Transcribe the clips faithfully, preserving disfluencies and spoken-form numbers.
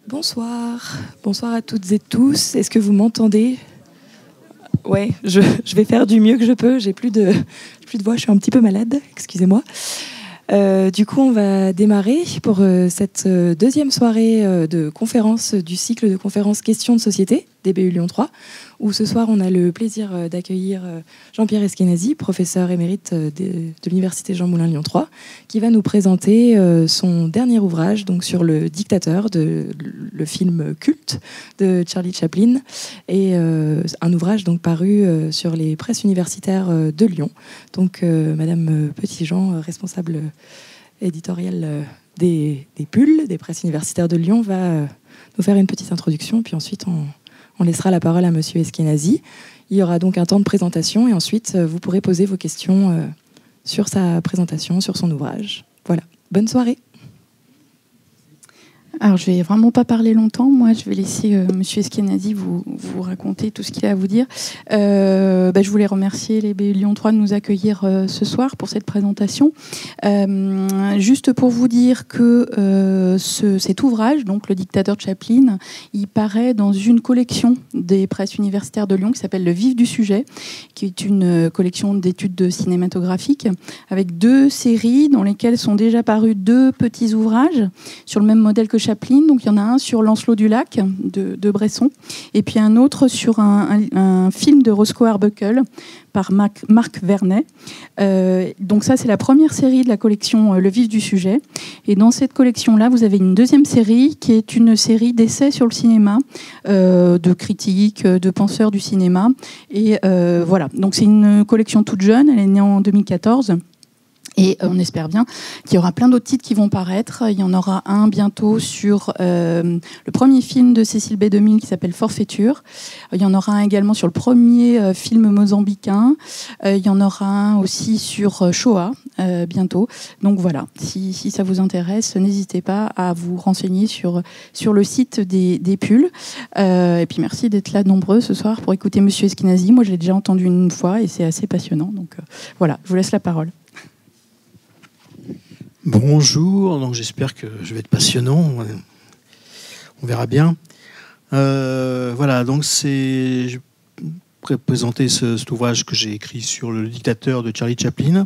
Bonsoir, bonsoir à toutes et tous. Est-ce que vous m'entendez? Ouais, je, je vais faire du mieux que je peux. J'ai plus de, plus de voix, je suis un petit peu malade, excusez-moi. Euh, du coup, on va démarrer pour euh, cette euh, deuxième soirée euh, de conférence du cycle de conférences Questions de société D B U Lyon trois, où ce soir, on a le plaisir euh, d'accueillir euh, Jean-Pierre Eskenazi, professeur émérite euh, de, de l'Université Jean Moulin Lyon trois, qui va nous présenter euh, son dernier ouvrage donc, sur le dictateur, de, le film culte de Charlie Chaplin, et euh, un ouvrage donc, paru euh, sur les presses universitaires euh, de Lyon. Donc, euh, Madame Petitjean, euh, responsable euh, éditoriale euh, des, des pulls des presses universitaires de Lyon, va euh, nous faire une petite introduction, puis ensuite on, on laissera la parole à Monsieur Eskenazi. Il y aura donc un temps de présentation et ensuite euh, vous pourrez poser vos questions euh, sur sa présentation, sur son ouvrage. Voilà, bonne soirée. Alors, je vais vraiment pas parler longtemps. Moi, je vais laisser euh, Monsieur Eskenazi vous, vous raconter tout ce qu'il a à vous dire. Euh, bah, je voulais remercier les B U Lyon trois de nous accueillir euh, ce soir pour cette présentation. Euh, juste pour vous dire que euh, ce, cet ouvrage, donc Le dictateur de Chaplin, il paraît dans une collection des presses universitaires de Lyon qui s'appelle Le Vif du Sujet, qui est une collection d'études cinématographiques avec deux séries dans lesquelles sont déjà parus deux petits ouvrages sur le même modèle que Chaplin. Donc il y en a un sur Lancelot du Lac de, de Bresson et puis un autre sur un, un, un film de Roscoe Arbuckle par Marc, Marc Vernet. Euh, donc ça c'est la première série de la collection euh, Le Vif du Sujet, et dans cette collection-là vous avez une deuxième série qui est une série d'essais sur le cinéma, euh, de critiques, de penseurs du cinéma, et euh, voilà, donc c'est une collection toute jeune, elle est née en deux mille quatorze. Et on espère bien qu'il y aura plein d'autres titres qui vont paraître. Il y en aura un bientôt sur euh, le premier film de Cécile B deux mille qui s'appelle Forfaiture. Il y en aura un également sur le premier euh, film mozambicain. Euh, il y en aura un aussi sur euh, Shoah euh, bientôt. Donc voilà, si, si ça vous intéresse, n'hésitez pas à vous renseigner sur, sur le site des, des pulls. Euh, et puis merci d'être là nombreux ce soir pour écouter Monsieur Eskenazi. Moi je l'ai déjà entendu une fois et c'est assez passionnant. Donc euh, voilà, je vous laisse la parole. Bonjour, donc j'espère que je vais être passionnant, on verra bien. Euh, voilà, donc c'est, je vais présenter ce, cet ouvrage que j'ai écrit sur le dictateur de Charlie Chaplin.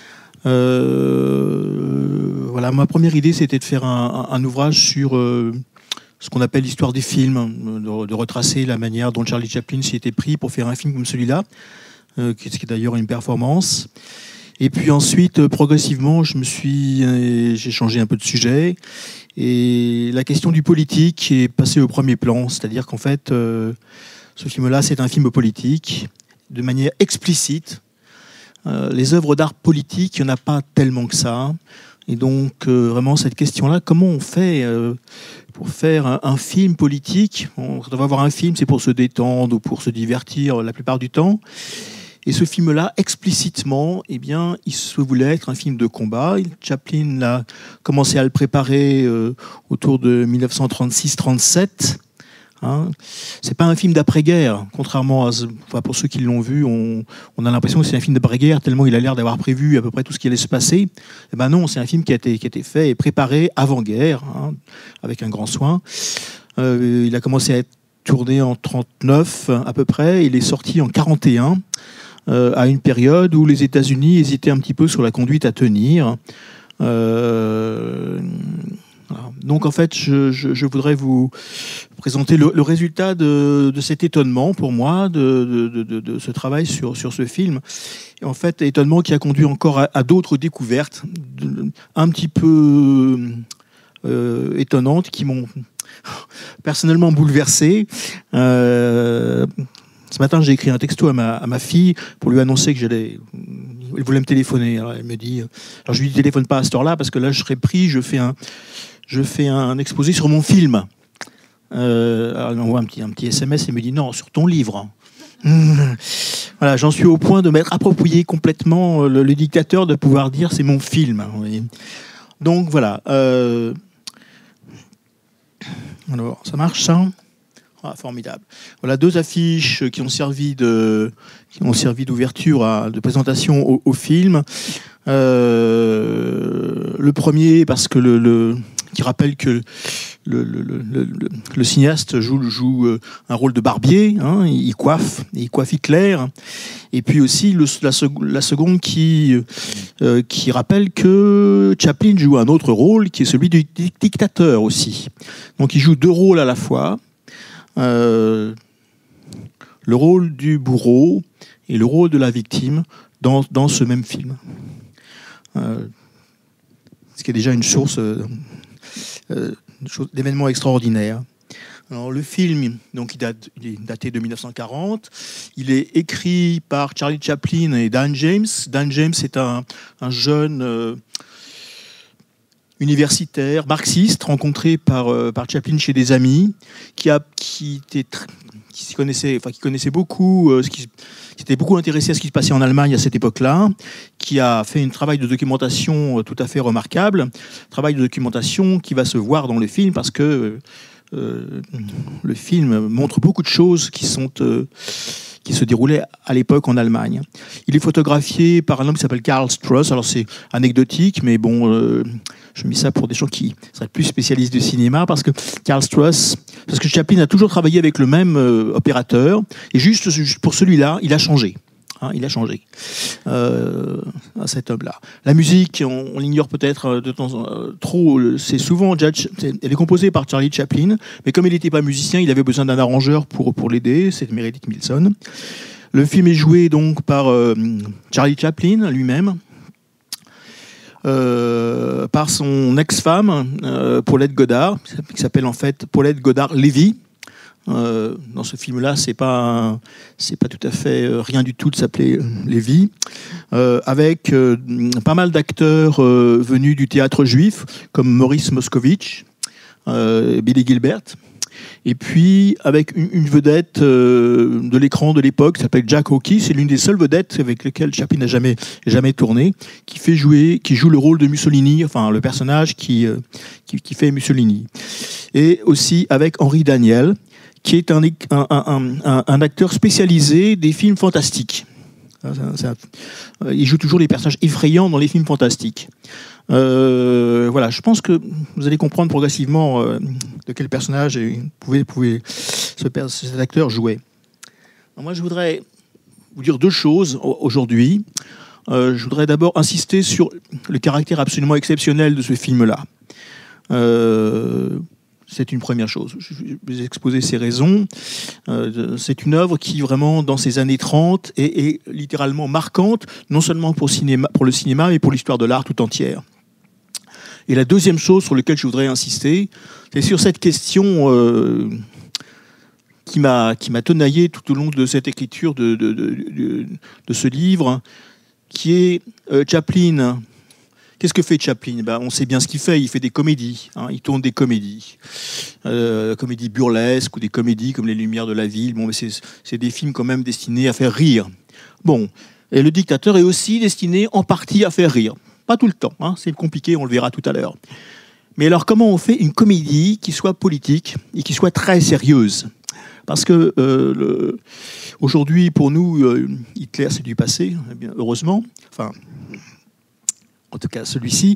Euh, voilà, ma première idée c'était de faire un, un ouvrage sur euh, ce qu'on appelle l'histoire des films, de, de retracer la manière dont Charlie Chaplin s'y était pris pour faire un film comme celui-là, euh, qui est d'ailleurs une performance. Et puis ensuite, progressivement, je me suis, euh, j'ai changé un peu de sujet. Et la question du politique est passée au premier plan. C'est-à-dire qu'en fait, euh, ce film-là, c'est un film politique, de manière explicite. Euh, les œuvres d'art politique, il n'y en a pas tellement que ça. Et donc, euh, vraiment, cette question-là, comment on fait euh, pour faire un, un film politique? On, Quand on va voir un film, c'est pour se détendre ou pour se divertir la plupart du temps. Et ce film-là, explicitement, eh bien, il se voulait être un film de combat. Chaplin a commencé à le préparer euh, autour de mille neuf cent trente-six trente-sept. Hein. C'est pas un film d'après-guerre, contrairement à, enfin, pour ceux qui l'ont vu, on, on a l'impression que c'est un film d'après-guerre tellement il a l'air d'avoir prévu à peu près tout ce qui allait se passer. Eh ben non, c'est un film qui a été, qui a été fait et préparé avant-guerre, hein, avec un grand soin. Euh, il a commencé à être tourné en trente-neuf à peu près. Il est sorti en quarante et un. Euh, à une période où les États-Unis hésitaient un petit peu sur la conduite à tenir. Euh, voilà. Donc en fait, je, je, je voudrais vous présenter le, le résultat de, de cet étonnement pour moi, de, de, de, de ce travail sur, sur ce film. Et en fait, étonnement qui a conduit encore à, à d'autres découvertes, de, un petit peu euh, étonnantes, qui m'ont personnellement bouleversé. Euh, Ce matin, j'ai écrit un texto à ma, à ma fille pour lui annoncer que j'allais. Elle voulait me téléphoner. Alors elle me dit. Alors je lui dis téléphone pas à cette heure-là parce que là je serai pris. Je fais un, je fais un exposé sur mon film. Euh, alors elle m'envoie un petit, un petit S M S et me dit non, sur ton livre. Voilà, j'en suis au point de m'être approprié complètement le, le dictateur, de pouvoir dire c'est mon film. Donc voilà. Euh... Alors ça marche ça? Ah, formidable. Voilà deux affiches qui ont servi de, qui ont servi d'ouverture, à, de présentation au, au film. Euh, le premier parce que le, le, qui rappelle que le, le, le, le, le cinéaste joue, joue un rôle de barbier, hein, il coiffe, il coiffe Hitler. Et puis aussi le, la, la seconde qui, euh, qui rappelle que Chaplin joue un autre rôle, qui est celui du dictateur aussi. Donc il joue deux rôles à la fois. Euh, le rôle du bourreau et le rôle de la victime dans, dans ce même film. Euh, ce qui est déjà une source, euh, euh, d'événements extraordinaires. Alors, le film, donc, il, date, il est daté de mille neuf cent quarante. Il est écrit par Charlie Chaplin et Dan James. Dan James est un, un jeune euh, universitaire, marxiste, rencontré par, euh, par Chaplin chez des amis, qui, a, qui, était tr- qui, s'y connaissait, enfin, qui connaissait beaucoup, euh, ce qui, qui était beaucoup intéressé à ce qui se passait en Allemagne à cette époque-là, qui a fait un travail de documentation tout à fait remarquable, travail de documentation qui va se voir dans le film parce que Euh, le film montre beaucoup de choses qui, sont, euh, qui se déroulaient à l'époque en Allemagne. Il est photographié par un homme qui s'appelle Karl Struss. Alors c'est anecdotique, mais bon, euh, je mets ça pour des gens qui seraient plus spécialistes du cinéma, parce que Karl Struss, parce que Chaplin a toujours travaillé avec le même euh, opérateur, et juste, juste pour celui-là, il a changé. Hein, il a changé, euh, à cet homme-là. La musique, on, on l'ignore peut-être de temps en temps trop. C'est souvent, Judge, elle est composée par Charlie Chaplin, mais comme il n'était pas musicien, il avait besoin d'un arrangeur pour, pour l'aider, c'est Meredith Millson. Le film est joué donc par euh, Charlie Chaplin lui-même, euh, par son ex-femme, euh, Paulette Goddard, qui s'appelle en fait Paulette Goddard-Lévy. Euh, dans ce film-là, c'est pas c'est pas tout à fait euh, rien du tout de s'appeler euh, Lévy, euh, avec euh, pas mal d'acteurs euh, venus du théâtre juif, comme Maurice Moscovitch, euh, Billy Gilbert, et puis avec une, une vedette euh, de l'écran de l'époque qui s'appelle Jack Hawkey. C'est l'une des seules vedettes avec lesquelles Chaplin n'a jamais jamais tourné, qui fait jouer, qui joue le rôle de Mussolini, enfin le personnage qui euh, qui, qui fait Mussolini, et aussi avec Henry Daniel, qui est un, un, un, un acteur spécialisé des films fantastiques. Ça, ça, il joue toujours les personnages effrayants dans les films fantastiques. Euh, voilà, je pense que vous allez comprendre progressivement euh, de quel personnage pouvait, pouvait ce, cet acteur jouer. Alors moi, je voudrais vous dire deux choses aujourd'hui. Euh, je voudrais d'abord insister sur le caractère absolument exceptionnel de ce film-là. Euh, C'est une première chose. Je vais vous exposer ces raisons. Euh, c'est une œuvre qui, vraiment, dans ces années trente, est, est littéralement marquante, non seulement pour, cinéma, pour le cinéma, mais pour l'histoire de l'art tout entière. Et la deuxième chose sur laquelle je voudrais insister, c'est sur cette question euh, qui m'a qui m'a tenaillé tout au long de cette écriture de, de, de, de, de ce livre, qui est euh, Chaplin. Qu'est-ce que fait Chaplin? Ben, on sait bien ce qu'il fait, il fait des comédies, hein, il tourne des comédies, euh, comédies burlesques ou des comédies comme Les Lumières de la Ville. Bon, mais c'est, c'est des films quand même destinés à faire rire. Bon, et Le Dictateur est aussi destiné en partie à faire rire. Pas tout le temps, hein, c'est compliqué, on le verra tout à l'heure. Mais alors, comment on fait une comédie qui soit politique et qui soit très sérieuse? Parce que euh, le... aujourd'hui, pour nous, euh, Hitler, c'est du passé, eh bien, heureusement. Enfin... En tout cas, celui-ci.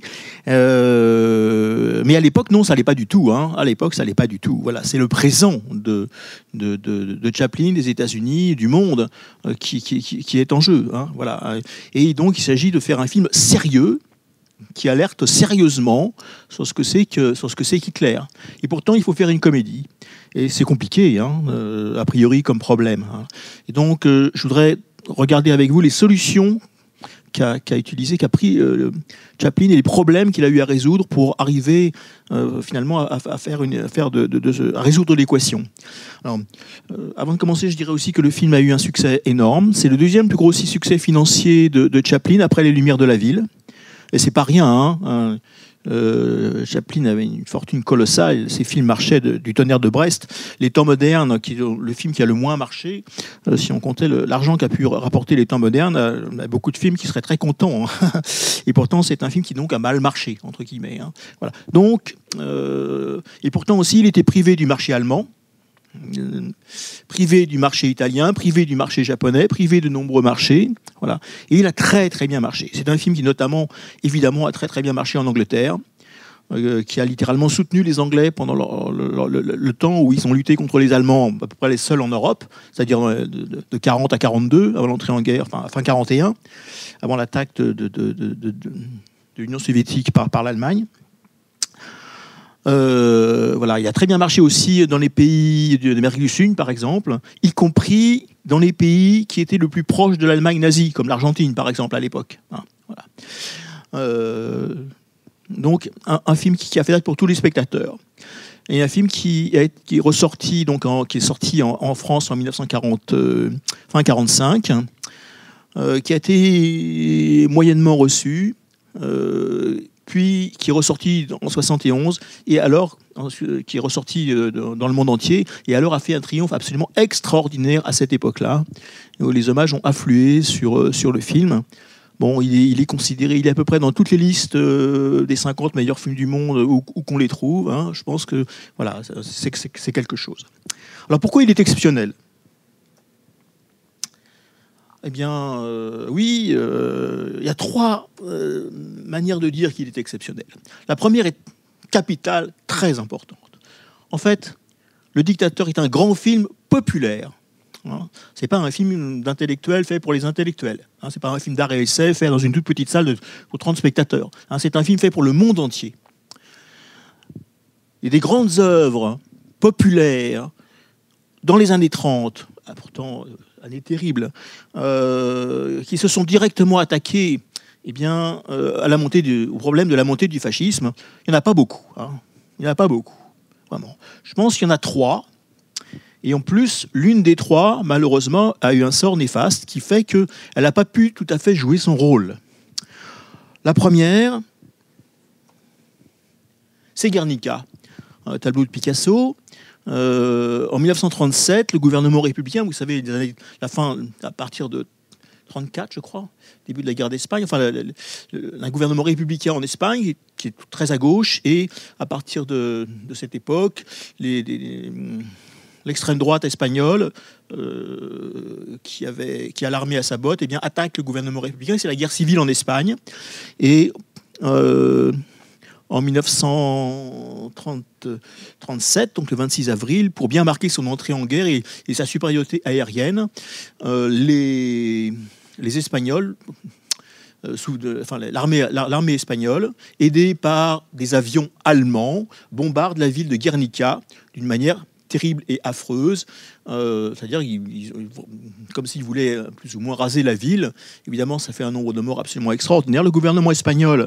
Euh, mais à l'époque, non, ça n'allait pas du tout. Hein. À l'époque, ça n'allait pas du tout. Voilà, c'est le présent de, de, de, de Chaplin, des États-Unis, du monde, euh, qui, qui, qui est en jeu. Hein. Voilà. Et donc, il s'agit de faire un film sérieux, qui alerte sérieusement sur ce que c'est que, sur ce que c'est qu'Hitler. Et pourtant, il faut faire une comédie. Et c'est compliqué, hein, euh, a priori, comme problème. Hein. Et donc, euh, je voudrais regarder avec vous les solutions qu'a, qu'a utilisé, qu'a pris euh, Chaplin et les problèmes qu'il a eu à résoudre pour arriver euh, finalement à, à faire une, à faire de, de, de, à résoudre l'équation. Alors, euh, avant de commencer, je dirais aussi que le film a eu un succès énorme. C'est le deuxième plus gros succès financier de, de Chaplin après Les Lumières de la Ville. Et c'est pas rien, hein. Euh, Chaplin avait une fortune colossale. Ses films marchaient de, du Tonnerre de Brest. Les Temps modernes, qui est le film qui a le moins marché, euh, si on comptait le, l'argent qu'a pu rapporter Les Temps modernes, euh, on a beaucoup de films qui seraient très contents. Hein. Et pourtant, c'est un film qui donc a mal marché, entre guillemets. Hein. Voilà. Donc, euh, et pourtant aussi, il était privé du marché allemand. Euh, privé du marché italien, privé du marché japonais, privé de nombreux marchés, voilà. Et il a très très bien marché. C'est un film qui notamment, évidemment, a très très bien marché en Angleterre. euh, qui a littéralement soutenu les Anglais pendant le, le, le, le temps où ils ont lutté contre les Allemands, à peu près les seuls en Europe, c'est-à-dire de, de, de quarante à quarante-deux, avant l'entrée en guerre, enfin fin quarante et un, avant l'attaque de, de, de, de, de, de l'Union soviétique par, par l'Allemagne. Euh, voilà, il a très bien marché aussi dans les pays d'Amérique du Sud, par exemple, y compris dans les pays qui étaient le plus proches de l'Allemagne nazie, comme l'Argentine, par exemple, à l'époque. Hein, voilà. Euh, donc, un, un film qui, qui a fait date pour tous les spectateurs. Et un film qui est, qui est ressorti, donc en, qui est sorti en, en France en mille neuf cent quarante, euh, fin quarante-cinq, euh, qui a été moyennement reçu. Euh, puis qui est ressorti en soixante et onze, et alors qui est ressorti dans le monde entier, et alors a fait un triomphe absolument extraordinaire à cette époque-là, où les hommages ont afflué sur, sur le film. Bon, il est, il est considéré, il est à peu près dans toutes les listes des cinquante meilleurs films du monde, où, où qu'on les trouve. Hein. Je pense que voilà, c'est, c'est, c'est quelque chose. Alors pourquoi il est exceptionnel ? Eh bien, euh, oui, euh, il y a trois euh, manières de dire qu'il est exceptionnel. La première est capitale, très importante. En fait, Le Dictateur est un grand film populaire. Hein. Ce n'est pas un film d'intellectuel fait pour les intellectuels. Hein. Ce n'est pas un film d'art et essai fait dans une toute petite salle de, pour trente spectateurs. Hein. C'est un film fait pour le monde entier. Il y a des grandes œuvres populaires dans les années trente, ah, pourtant... années terribles, euh, qui se sont directement attaqués eh bien, euh, à la montée du, au problème de la montée du fascisme. Il n'y en a pas beaucoup. Hein. Il n'y en a pas beaucoup, vraiment. Je pense qu'il y en a trois. Et en plus, l'une des trois, malheureusement, a eu un sort néfaste qui fait qu'elle n'a pas pu tout à fait jouer son rôle. La première, c'est Guernica, un tableau de Picasso. Euh, en mille neuf cent trente-sept, le gouvernement républicain, vous savez, les années, la fin, à partir de trente-quatre, je crois, début de la guerre d'Espagne, enfin, le, le, un gouvernement républicain en Espagne qui est très à gauche, et à partir de, de cette époque, les, les, l'extrême droite espagnole, euh, qui, avait, qui a l'armée à sa botte, eh bien, attaque le gouvernement républicain. C'est la guerre civile en Espagne, et euh, en mille neuf cent trente-sept, donc le vingt-six avril, pour bien marquer son entrée en guerre et, et sa supériorité aérienne, euh, les, les Espagnols, euh, sous de, enfin, l'armée, l'armée espagnole, aidée par des avions allemands, bombarde la ville de Guernica d'une manière terrible et affreuse, euh, c'est-à-dire ils, ils, comme s'ils voulaient plus ou moins raser la ville. Évidemment, ça fait un nombre de morts absolument extraordinaire. Le gouvernement espagnol,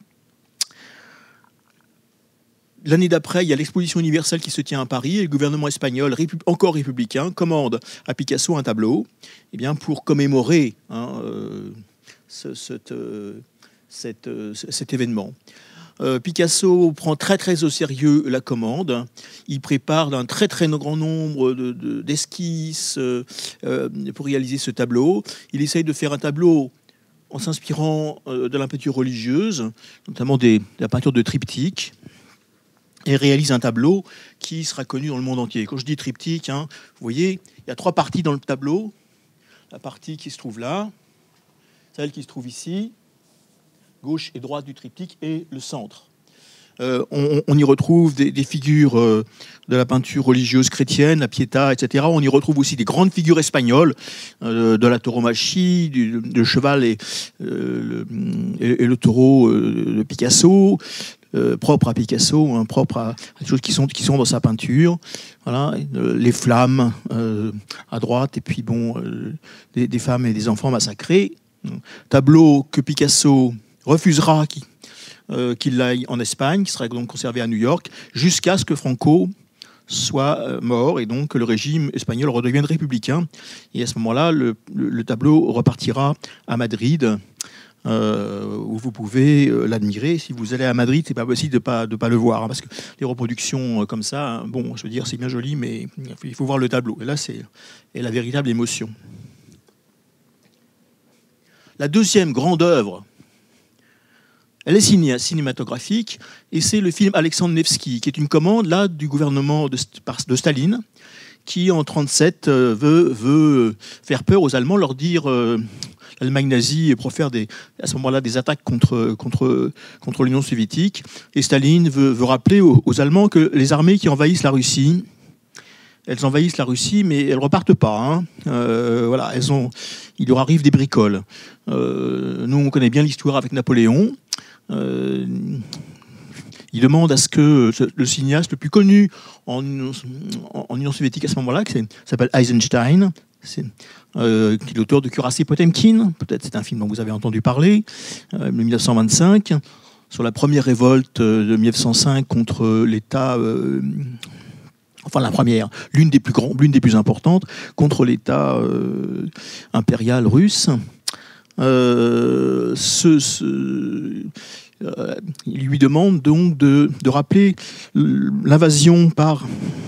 l'année d'après, il y a l'exposition universelle qui se tient à Paris, et le gouvernement espagnol, répu- encore républicain, commande à Picasso un tableau, eh bien, pour commémorer hein, euh, ce, cette, euh, cette, euh, cet événement. Euh, Picasso prend très très au sérieux la commande. Il prépare un très très grand nombre de, de, d'esquisses euh, euh, pour réaliser ce tableau. Il essaye de faire un tableau en s'inspirant euh, de la peinture religieuse, notamment des, de la peinture de triptyque, et réalise un tableau qui sera connu dans le monde entier. Quand je dis triptyque, hein, vous voyez, il y a trois parties dans le tableau. La partie qui se trouve là, celle qui se trouve ici, gauche et droite du triptyque, et le centre. Euh, on, on y retrouve des, des figures euh, de la peinture religieuse chrétienne, la Pietà, et cetera. On y retrouve aussi des grandes figures espagnoles, euh, de la tauromachie, du, du cheval et, euh, le, et, et le taureau euh, de Picasso, euh, propre à Picasso, hein, propre à, à des choses qui sont, qui sont dans sa peinture. Voilà, euh, les flammes euh, à droite, et puis bon, euh, des, des femmes et des enfants massacrés. Tableau que Picasso refusera qui, euh, qu'il aille en Espagne, qui sera donc conservé à New York, jusqu'à ce que Franco soit euh, mort, et donc que le régime espagnol redevienne républicain. Et à ce moment-là, le, le, le tableau repartira à Madrid, euh, où vous pouvez euh, l'admirer. Si vous allez à Madrid, c'est pas possible de pas de pas le voir, hein, parce que les reproductions euh, comme ça, hein, bon, je veux dire, c'est bien joli, mais il faut voir le tableau. Et là, c'est est la véritable émotion. La deuxième grande œuvre, elle est ciné- cinématographique, et c'est le film Alexandre Nevsky, qui est une commande là du gouvernement de, de Staline, qui en trente-sept euh, veut, veut faire peur aux Allemands, leur dire euh, l'Allemagne nazie profère des, à ce moment-là des attaques contre, contre, contre l'Union soviétique. Et Staline veut, veut rappeler aux, aux Allemands que les armées qui envahissent la Russie, elles envahissent la Russie, mais elles ne repartent pas. Hein. Euh, voilà, elles ont, il leur arrive des bricoles. Euh, nous, on connaît bien l'histoire avec Napoléon. Euh, il demande à ce que le cinéaste le plus connu en, en, en Union soviétique à ce moment-là, qui s'appelle Eisenstein, c'est, euh, qui est l'auteur de Cuirassé Potemkin, peut-être c'est un film dont vous avez entendu parler, euh, de mille neuf cent vingt-cinq, sur la première révolte de mille neuf cent cinq contre l'État... Euh, enfin la première, l'une des plus grandes, l'une des plus importantes, contre l'État euh, impérial russe. Euh, ce, ce, euh, il lui demande donc de, de rappeler l'invasion par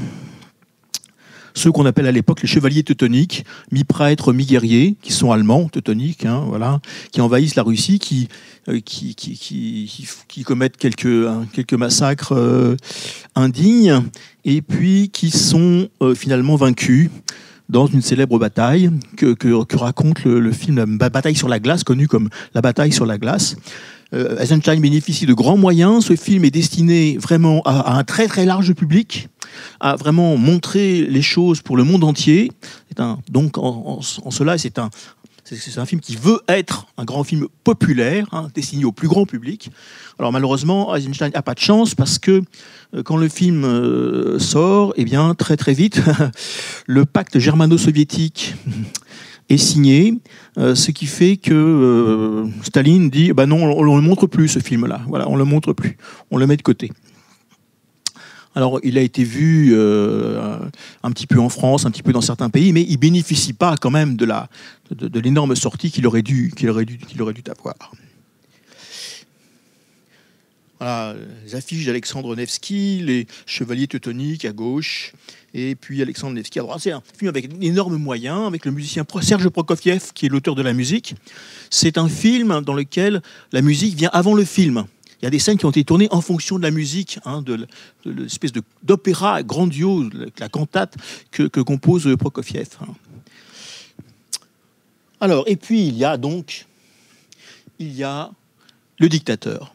ceux qu'on appelle à l'époque les chevaliers teutoniques, mi-prêtres, mi-guerriers, qui sont allemands, teutoniques, hein, voilà, qui envahissent la Russie, qui, euh, qui, qui, qui, qui commettent quelques, hein, quelques massacres euh, indignes, et puis qui sont euh, finalement vaincus dans une célèbre bataille que, que, que raconte le, le film La bataille sur la glace, connu comme La bataille sur la glace. Euh, Eisenstein bénéficie de grands moyens. Ce film est destiné vraiment à, à un très très large public, à vraiment montrer les choses pour le monde entier. C'est un, donc en, en, en cela, c'est un, c'est un film qui veut être un grand film populaire, hein, destiné au plus grand public. Alors malheureusement, Eisenstein n'a pas de chance parce que euh, quand le film euh, sort, eh bien très très vite, le pacte germano-soviétique est signé, euh, ce qui fait que euh, Staline dit bah non, on ne le montre plus ce film-là. Voilà, on le montre plus, on le met de côté. Alors, il a été vu euh, un petit peu en France, un petit peu dans certains pays, mais il bénéficie pas quand même de la de, de l'énorme sortie qu'il aurait dû qu'il aurait dû qu'il aurait dû avoir. Voilà, les affiches d'Alexandre Nevsky, les chevaliers teutoniques à gauche, et puis Alexandre Nevsky à droite. C'est un film avec d'énormes moyens, avec le musicien Serge Prokofiev, qui est l'auteur de la musique. C'est un film dans lequel la musique vient avant le film. Il y a des scènes qui ont été tournées en fonction de la musique, hein, de, de l'espèce de, d'opéra grandiose, la cantate que, que compose Prokofiev. Alors, et puis il y a donc, il y a le dictateur.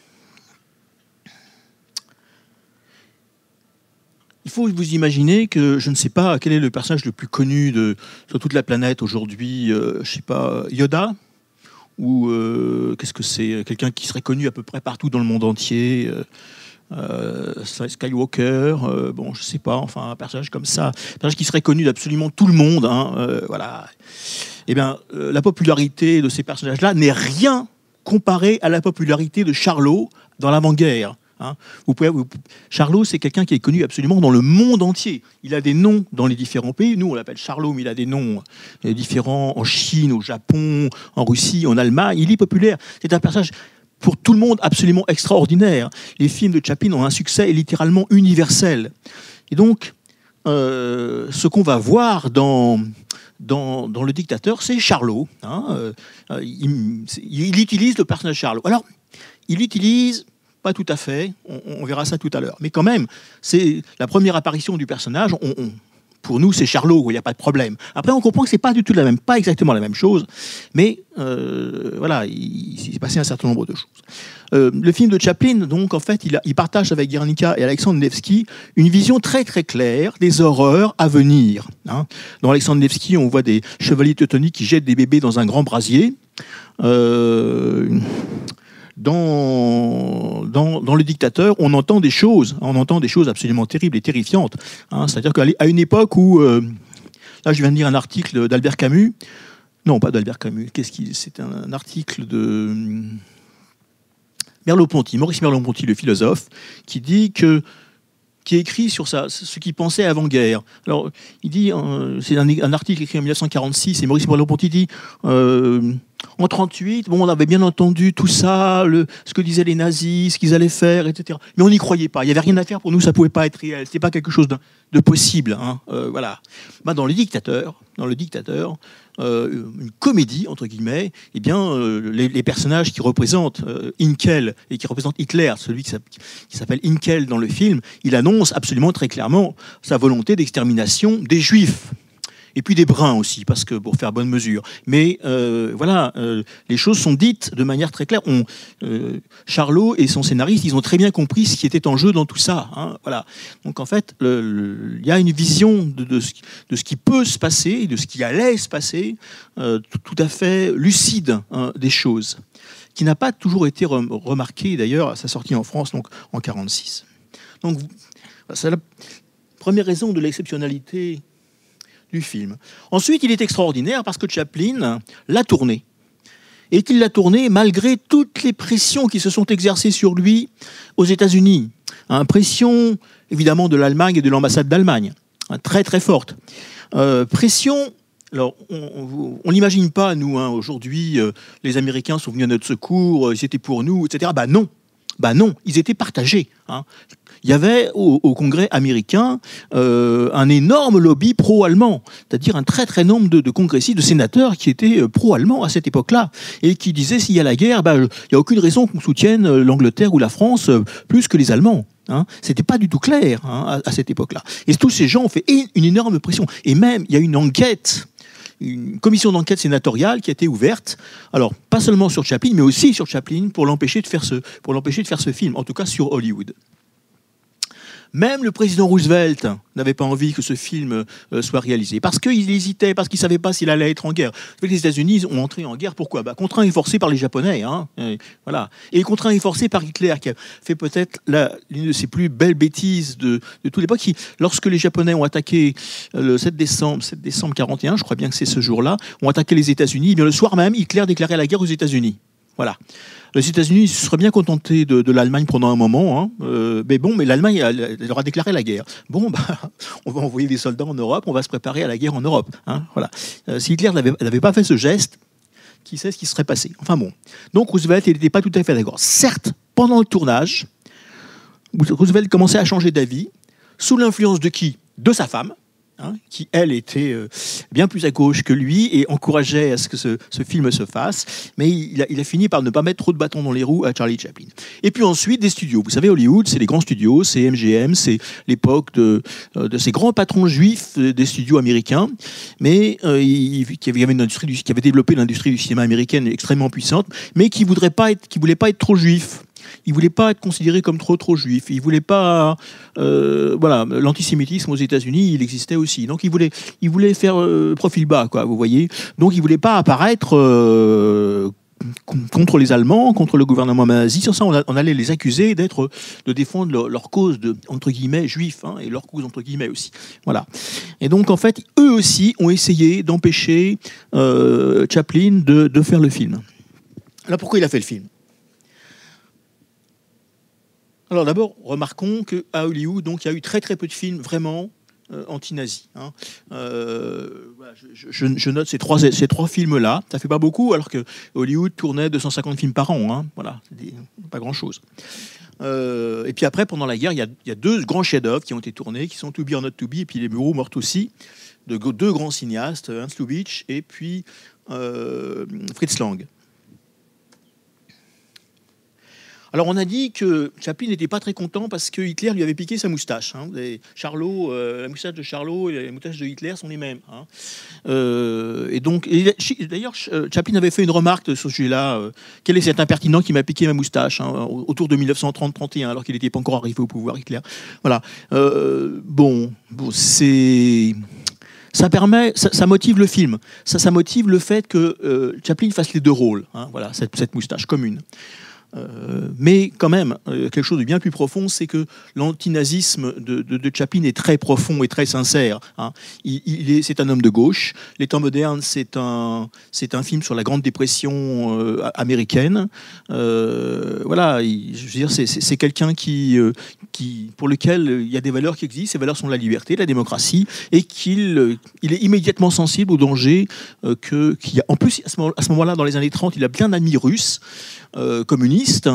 Il faut vous imaginer que je ne sais pas quel est le personnage le plus connu de, sur toute la planète aujourd'hui, euh, je ne sais pas, Yoda, ou euh, qu'est-ce que c'est, quelqu'un qui serait connu à peu près partout dans le monde entier, euh, euh, Skywalker, euh, bon, je ne sais pas, enfin un personnage comme ça, un personnage qui serait connu d'absolument tout le monde, hein, euh, voilà. Eh bien, euh, la popularité de ces personnages-là n'est rien comparée à la popularité de Charlot dans l'avant-guerre. Hein. Vous pouvez, vous, Charlot, c'est quelqu'un qui est connu absolument dans le monde entier. Il a des noms dans les différents pays. Nous, on l'appelle Charlot, mais il a des noms différents en Chine, au Japon, en Russie, en Allemagne. Il est populaire. C'est un personnage pour tout le monde absolument extraordinaire. Les films de Chaplin ont un succès littéralement universel. Et donc, euh, ce qu'on va voir dans... Dans, dans Le Dictateur, c'est Charlot. Hein, euh, il, il utilise le personnage Charlot. Alors, il utilise... Pas tout à fait, on, on verra ça tout à l'heure. Mais quand même, c'est la première apparition du personnage. On, on, pour nous, c'est Charlot, il n'y a pas de problème. Après, on comprend que c'est pas du tout la même, pas exactement la même chose, mais euh, voilà, il, il s'est passé un certain nombre de choses. Euh, le film de Chaplin, donc, en fait, il, a, il partage avec Guernica et Alexandre Nevsky une vision très très claire des horreurs à venir. Hein. Dans Alexandre Nevsky, on voit des chevaliers teutoniques qui jettent des bébés dans un grand brasier. Euh, Dans, dans, dans Le Dictateur, on entend des choses, on entend des choses absolument terribles et terrifiantes. Hein. C'est-à-dire qu'à une époque où, euh, là je viens de lire un article d'Albert Camus, non pas d'Albert Camus, qu'est-ce qu'il, c'est un, un article de Merleau-Ponty, Maurice Merleau-Ponty, le philosophe, qui dit que qui écrit sur ça, ce qu'il pensait avant-guerre. Alors, il dit, euh, c'est un, un article écrit en mille neuf cent quarante-six, et Maurice Merleau-Ponty dit, euh, en trente-huit, bon, on avait bien entendu tout ça, le, ce que disaient les nazis, ce qu'ils allaient faire, et cetera. Mais on n'y croyait pas. Il n'y avait rien à faire pour nous, ça ne pouvait pas être réel. C'était pas quelque chose de, de possible. Hein. Euh, voilà. Bah, dans Le Dictateur, dans Le Dictateur, euh, une comédie entre guillemets, eh bien, euh, les, les personnages qui représentent euh, Inkel et qui représentent Hitler, celui qui s'appelle Inkel dans le film, il annonce absolument très clairement sa volonté d'extermination des Juifs. Et puis des bruns aussi, parce que pour faire bonne mesure. Mais euh, voilà, euh, les choses sont dites de manière très claire. On, euh, Charlot et son scénariste, ils ont très bien compris ce qui était en jeu dans tout ça. Hein, voilà. Donc en fait, le, le, il y a une vision de, de, ce, de ce qui peut se passer, de ce qui allait se passer, euh, tout, tout à fait lucide hein, des choses, qui n'a pas toujours été remarquée d'ailleurs à sa sortie en France, donc en quarante-six. Donc c'est la première raison de l'exceptionnalité du film. Ensuite, il est extraordinaire parce que Chaplin l'a tourné. Et qu'il l'a tourné malgré toutes les pressions qui se sont exercées sur lui aux États-Unis. Hein, pression, évidemment, de l'Allemagne et de l'ambassade d'Allemagne. Hein, très, très forte. Euh, pression... Alors, on n'imagine pas, nous, hein, aujourd'hui, euh, les Américains sont venus à notre secours, ils étaient pour nous, et cetera. Bah non, bah non, ils étaient partagés. Hein. Il y avait au, au Congrès américain euh, un énorme lobby pro-allemand, c'est-à-dire un très très nombre de, de congressistes, de sénateurs qui étaient pro-allemands à cette époque-là, et qui disaient s'il y a la guerre, bah, il n'y a aucune raison qu'on soutienne l'Angleterre ou la France plus que les Allemands. Hein, c'était pas du tout clair hein, à, à cette époque-là. Et tous ces gens ont fait une énorme pression. Et même, il y a une enquête, une commission d'enquête sénatoriale qui a été ouverte, alors pas seulement sur Chaplin, mais aussi sur Chaplin pour l'empêcher de faire ce, pour l'empêcher de faire ce film, en tout cas sur Hollywood. Même le président Roosevelt n'avait pas envie que ce film euh, soit réalisé, parce qu'il hésitait, parce qu'il ne savait pas s'il allait être en guerre. Les États-Unis ont entré en guerre, pourquoi bah, contraints et forcés par les Japonais. Hein, et, voilà. Et contraints et forcés par Hitler, qui a fait peut-être l'une de ses plus belles bêtises de, de toute l'époque. Lorsque les Japonais ont attaqué euh, le sept décembre quarante et un, je crois bien que c'est ce jour-là, ont attaqué les États-Unis, et bien le soir même, Hitler déclarait la guerre aux États-Unis. Voilà. Les États-Unis se seraient bien contentés de, de l'Allemagne pendant un moment, hein. euh, mais bon, mais l'Allemagne elle, elle leur a déclaré la guerre. Bon, bah, on va envoyer des soldats en Europe, on va se préparer à la guerre en Europe. Hein, voilà. Euh, si Hitler n'avait pas fait ce geste, qui sait ce qui serait passé. Enfin bon. Donc Roosevelt n'était pas tout à fait d'accord. Certes, pendant le tournage, Roosevelt commençait à changer d'avis, sous l'influence de qui? De sa femme. Hein, qui, elle, était euh, bien plus à gauche que lui et encourageait à ce que ce, ce film se fasse. Mais il a, il a fini par ne pas mettre trop de bâtons dans les roues à Charlie Chaplin. Et puis ensuite, des studios. Vous savez, Hollywood, c'est les grands studios, c'est M G M, c'est l'époque de, de ces grands patrons juifs des studios américains, mais euh, il, qui, avait une industrie du, qui avait développé l'industrie du cinéma américaine extrêmement puissante, mais qui ne voulait pas être, qui voulait pas être trop juif. Il ne voulait pas être considéré comme trop trop juif. Il voulait pas, euh, voilà, l'antisémitisme aux États-Unis, il existait aussi. Donc il voulait, il voulait faire euh, profil bas, quoi. Vous voyez. Donc il voulait pas apparaître euh, contre les Allemands, contre le gouvernement nazi. Sur ça, on, a, on allait les accuser d'être, de défendre leur, leur cause de entre guillemets juif, hein, et leur cause entre guillemets aussi. Voilà. Et donc en fait, eux aussi ont essayé d'empêcher euh, Chaplin de, de faire le film. Alors pourquoi il a fait le film? Alors d'abord, remarquons qu'à Hollywood, donc, il y a eu très très peu de films vraiment euh, anti-nazis. Hein. Euh, voilà, je, je, je note ces trois, ces trois films-là. Ça fait pas beaucoup, alors que Hollywood tournait deux cent cinquante films par an. Hein. Voilà, c'est pas grand-chose. Euh, et puis après, pendant la guerre, il y a, il y a deux grands chefs-d'œuvre qui ont été tournés, qui sont To Be or Not To Be, et puis Les Bureaux morts aussi, de deux grands cinéastes, Ernst Lubitsch et puis euh, Fritz Lang. Alors on a dit que Chaplin n'était pas très content parce que Hitler lui avait piqué sa moustache. Hein. Charlot, euh, la moustache de Charlot et la moustache de Hitler sont les mêmes. Hein. Euh, et donc, d'ailleurs, Chaplin avait fait une remarque sur ce sujet-là. Euh, quel est cet impertinent qui m'a piqué ma moustache hein, autour de mille neuf cent trente trente et un, alors qu'il n'était pas encore arrivé au pouvoir, Hitler. Voilà. Euh, bon, bon c'est... Ça permet, ça, ça motive le film. Ça, ça motive le fait que euh, Chaplin fasse les deux rôles. Hein, voilà, cette, cette moustache commune. Euh, mais quand même, euh, quelque chose de bien plus profond, c'est que l'antinazisme de, de, de Chaplin est très profond et très sincère. Hein. Il, il est, c'est un homme de gauche. Les temps modernes, c'est un, c'est un film sur la Grande Dépression euh, américaine. Euh, voilà, il, je veux dire, c'est, c'est, c'est quelqu'un qui, euh, qui, pour lequel il y a des valeurs qui existent. Ces valeurs sont la liberté, la démocratie, et qu'il euh, il est immédiatement sensible au danger euh, que, qu'il y a. En plus, à ce moment, à ce moment-là, dans les années trente, il a bien d'amis russes. Euh, communiste,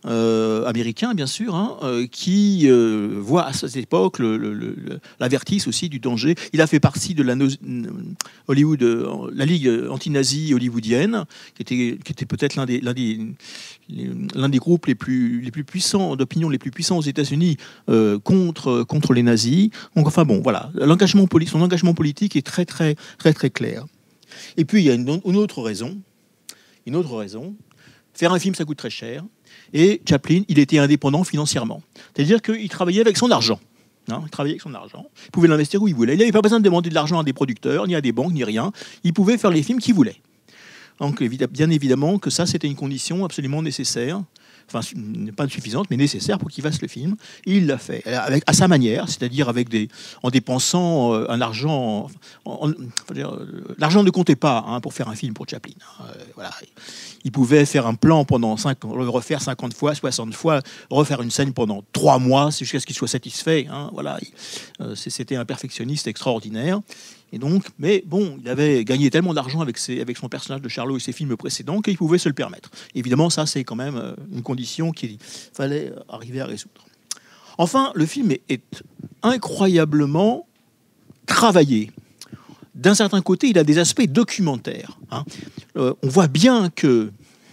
euh, américains, bien sûr, hein, euh, qui euh, voient à cette époque le, le, le, l'avertissent aussi du danger. Il a fait partie de la, no Hollywood, euh, la Ligue anti-nazie hollywoodienne, qui était, qui était peut-être l'un des, l'un des, l'un des groupes les plus, les plus puissants, d'opinion les plus puissants aux États-Unis euh, contre, contre les nazis. Donc, enfin bon, voilà, l'engagement poli- son engagement politique est très, très, très, très clair. Et puis, il y a une, une autre raison. Une autre raison. Faire un film, ça coûte très cher. Et Chaplin, il était indépendant financièrement. C'est-à-dire qu'il travaillait avec son argent. Hein, il travaillait avec son argent. Il pouvait l'investir où il voulait. Il n'avait pas besoin de demander de l'argent à des producteurs, ni à des banques, ni rien. Il pouvait faire les films qu'il voulait. Donc, bien évidemment que ça, c'était une condition absolument nécessaire. Enfin, pas suffisante, mais nécessaire pour qu'il fasse le film. Et il l'a fait, avec, à sa manière, c'est-à-dire avec des, en dépensant euh, un argent... En, en, euh, l'argent ne comptait pas hein, pour faire un film pour Chaplin. Euh, voilà. Il pouvait faire un plan pendant cinq, le refaire cinquante fois, soixante fois, refaire une scène pendant trois mois, jusqu'à ce qu'il soit satisfait. Hein, voilà. euh, c'était un perfectionniste extraordinaire. Et donc, mais bon, il avait gagné tellement d'argent avec, ses, avec son personnage de Charlot et ses films précédents qu'il pouvait se le permettre. Évidemment, ça, c'est quand même une condition qu'il fallait arriver à résoudre. Enfin, le film est, est incroyablement travaillé. D'un certain côté, il a des aspects documentaires. Hein. Euh, on voit bien que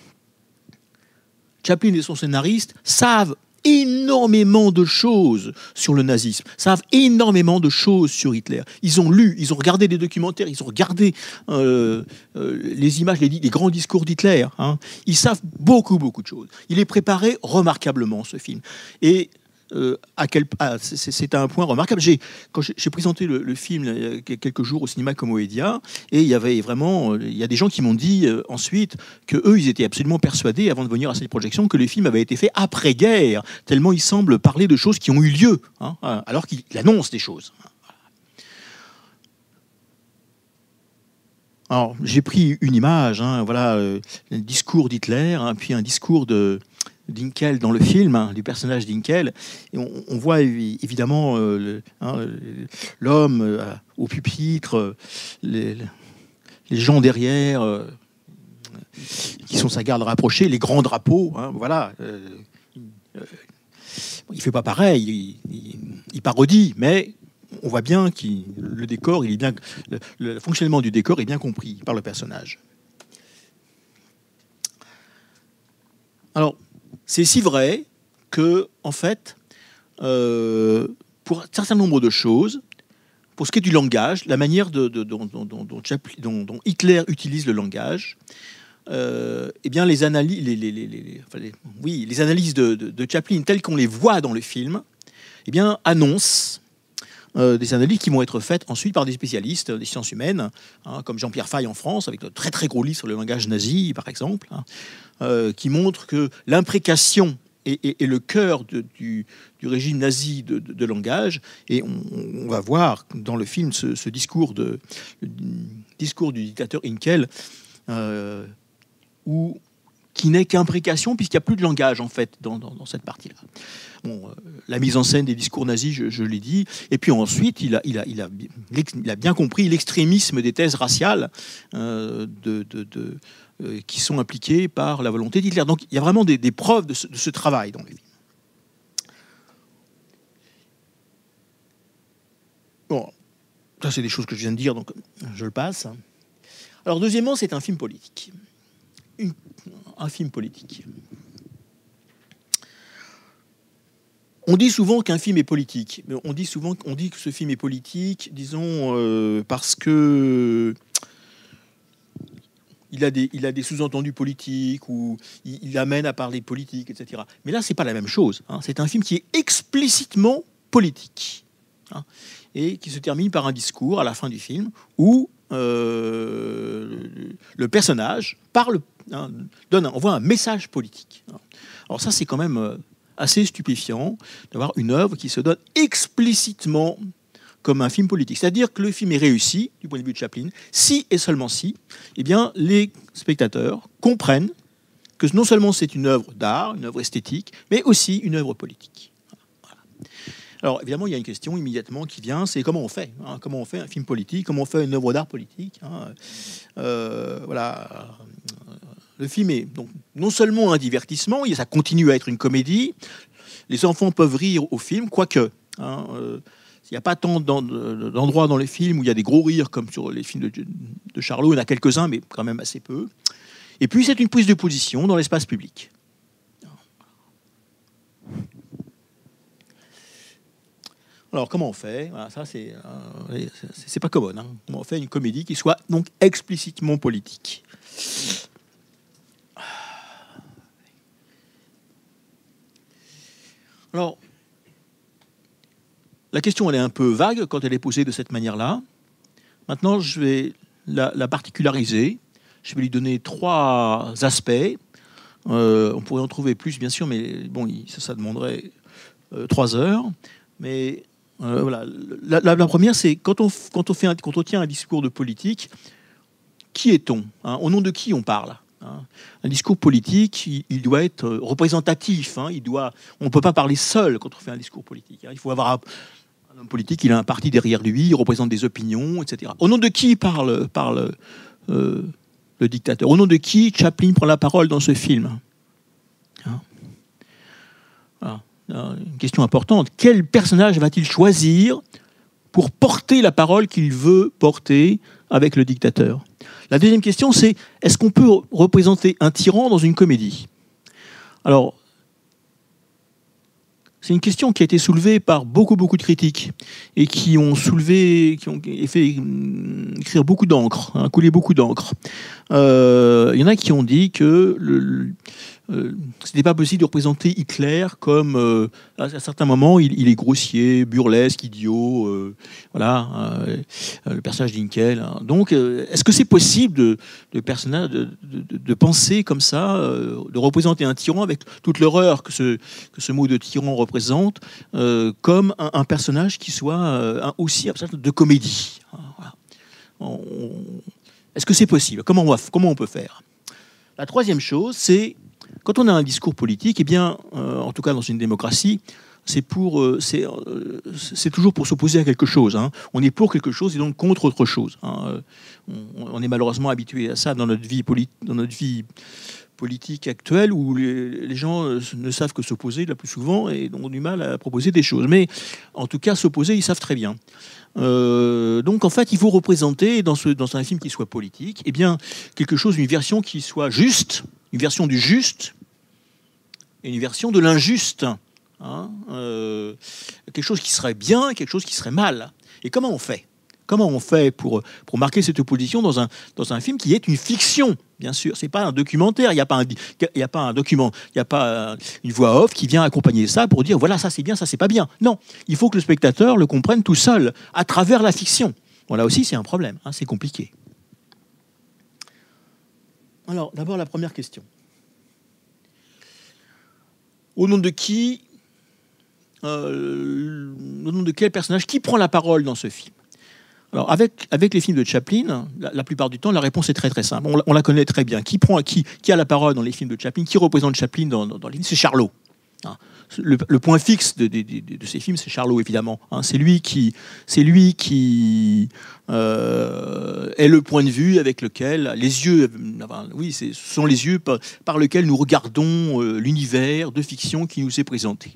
Chaplin et son scénariste savent énormément de choses sur le nazisme, savent énormément de choses sur Hitler. Ils ont lu, ils ont regardé des documentaires, ils ont regardé euh, euh, les images, les, les grands discours d'Hitler. Hein. Ils savent beaucoup, beaucoup de choses. Il est préparé remarquablement, ce film. Et euh, à quel, ah, c'est un point remarquable. J'ai, quand j'ai présenté le, le film il y a quelques jours au cinéma Comoedia, et il y avait vraiment, il y a des gens qui m'ont dit euh, ensuite que eux, ils étaient absolument persuadés, avant de venir à cette projection, que le film avait été fait après-guerre, tellement il semble parler de choses qui ont eu lieu, hein, alors qu'il annonce des choses. Alors, j'ai pris une image, hein, voilà, euh, le discours d'Hitler, hein, puis un discours de Dinkel dans le film, hein, du personnage Dinkel, et on, on voit évidemment euh, l'homme hein, euh, au pupitre, euh, les, les gens derrière euh, qui sont sa garde rapprochée, les grands drapeaux, hein, voilà. Euh, euh, il fait pas pareil, il, il, il parodie, mais on voit bien que le décor, il est bien, le, le fonctionnement du décor est bien compris par le personnage. Alors, c'est si vrai que, en fait, euh, pour un certain nombre de choses, pour ce qui est du langage, la manière de, de, dont, dont, dont, dont, dont Hitler utilise le langage, euh, eh bien, les analyses, les, les, les, les, enfin, les, oui, les analyses de, de, de Chaplin telles qu'on les voit dans le film, eh bien, annoncent Euh, des analyses qui vont être faites ensuite par des spécialistes des sciences humaines, hein, comme Jean-Pierre Faye en France, avec de très très gros livres sur le langage nazi, par exemple, hein, euh, qui montrent que l'imprécation est, est, est le cœur de, du, du régime nazi de, de, de langage. Et on, on va voir dans le film ce, ce discours, de, le discours du dictateur Hinkel, euh, où qui n'est qu'imprécation, puisqu'il n'y a plus de langage, en fait, dans, dans, dans cette partie-là. Bon, euh, la mise en scène des discours nazis, je, je l'ai dit. Et puis ensuite, il a, il a, il a, il a bien compris l'extrémisme des thèses raciales euh, de, de, de, euh, qui sont impliquées par la volonté d'Hitler. Donc, il y a vraiment des, des preuves de ce, de ce travail dans le film. Bon, ça, c'est des choses que je viens de dire, donc je le passe. Alors, deuxièmement, c'est un film politique. Une, un film politique. On dit souvent qu'un film est politique. Mais on dit souvent qu'on dit que ce film est politique, disons, euh, parce que il a des, il a des sous-entendus politiques ou il, il amène à parler politique, et cetera. Mais là, c'est pas la même chose. Hein. C'est un film qui est explicitement politique, hein, et qui se termine par un discours à la fin du film où euh, le, le personnage parle, hein, donne, envoie un message politique. Alors ça, c'est quand même euh, assez stupéfiant d'avoir une œuvre qui se donne explicitement comme un film politique. C'est-à-dire que le film est réussi, du point de vue de Chaplin, si et seulement si, eh bien, les spectateurs comprennent que non seulement c'est une œuvre d'art, une œuvre esthétique, mais aussi une œuvre politique. Voilà. Alors, évidemment, il y a une question immédiatement qui vient, c'est comment on fait hein, comment on fait un film politique, comment on fait une œuvre d'art politique hein, euh, voilà. le film est donc non seulement un divertissement, ça continue à être une comédie. Les enfants peuvent rire au film, quoique. Hein, euh, il n'y a pas tant d'endroits dans les films où il y a des gros rires comme sur les films de, de Charlot. Il y en a quelques-uns, mais quand même assez peu. Et puis, c'est une prise de position dans l'espace public. Alors, comment on fait? Voilà, ça, c'est euh, c'est pas commode. Hein. Comment on fait une comédie qui soit donc explicitement politique? Alors, la question, elle est un peu vague quand elle est posée de cette manière-là. Maintenant, je vais la, la particulariser. Je vais lui donner trois aspects. Euh, on pourrait en trouver plus, bien sûr, mais bon, ça, ça demanderait euh, trois heures. Mais euh, voilà, la, la, la première, c'est quand on, quand, on fait un, quand on tient un discours de politique, qui est-on, hein? Au nom de qui on parle, hein? Un discours politique, il, il doit être représentatif. Hein? Il doit, on ne peut pas parler seul quand on fait un discours politique. Hein? Il faut avoir... Un homme politique, il a un parti derrière lui, il représente des opinions, et cetera. Au nom de qui parle, parle euh, le dictateur? Au nom de qui Chaplin prend la parole dans ce film? Hein? Voilà. Une question importante. Quel personnage va-t-il choisir pour porter la parole qu'il veut porter avec le dictateur? La deuxième question, c'est est-ce qu'on peut représenter un tyran dans une comédie? Alors, c'est une question qui a été soulevée par beaucoup, beaucoup de critiques et qui ont soulevé, qui ont fait écrire beaucoup d'encre, hein, couler beaucoup d'encre. Euh, il y en a qui ont dit que le, euh, ce n'était pas possible de représenter Hitler comme, euh, à certains moments, il, il est grossier, burlesque, idiot, euh, voilà, euh, le personnage d'Inkel. Hein. Donc, euh, est-ce que c'est possible de, de, personnage, de, de, de penser comme ça, euh, de représenter un tyran avec toute l'horreur que ce, que ce mot de tyran représente, euh, comme un, un personnage qui soit euh, un, aussi un personnage de comédie? Voilà. On, Est-ce que c'est possible? Comment on, va, comment on peut faire? La troisième chose, c'est quand on a un discours politique, eh bien, euh, en tout cas dans une démocratie, c'est pour, euh, c'est, euh, c'est toujours pour s'opposer à quelque chose. Hein. On est pour quelque chose et donc contre autre chose. Hein. On, on est malheureusement habitué à ça dans notre vie, poli- dans notre vie politique actuelle, où les, les gens ne savent que s'opposer la plus souvent et ont du mal à proposer des choses. Mais en tout cas, s'opposer, ils savent très bien. Euh, donc en fait, il faut représenter dans, ce, dans un film qui soit politique, eh bien, quelque chose, une version qui soit juste, une version du juste et une version de l'injuste. Hein, euh, quelque chose qui serait bien, quelque chose qui serait mal. Et comment on fait? Comment on fait pour, pour marquer cette opposition dans un, dans un film qui est une fiction? Bien sûr, c'est pas un documentaire. Il n'y a pas un, il y a pas un document, il n'y a pas une voix off qui vient accompagner ça pour dire voilà, ça c'est bien, ça c'est pas bien. Non, il faut que le spectateur le comprenne tout seul à travers la fiction. Bon, là aussi, c'est un problème. Hein, c'est compliqué. Alors, d'abord la première question. Au nom de qui, euh, au nom de quel personnage, qui prend la parole dans ce film? Alors, avec, avec les films de Chaplin, la, la plupart du temps, la réponse est très très simple. On, on la connaît très bien. Qui prend qui, qui a la parole dans les films de Chaplin? Qui représente Chaplin dans, dans, dans les films? C'est Charlot. Hein. Le, le point fixe de, de, de, de ces films, c'est Charlot, évidemment. Hein. C'est lui qui, c'est lui qui euh, est le point de vue avec lequel les yeux, enfin, oui, ce sont les yeux par, par lesquels nous regardons euh, l'univers de fiction qui nous est présenté.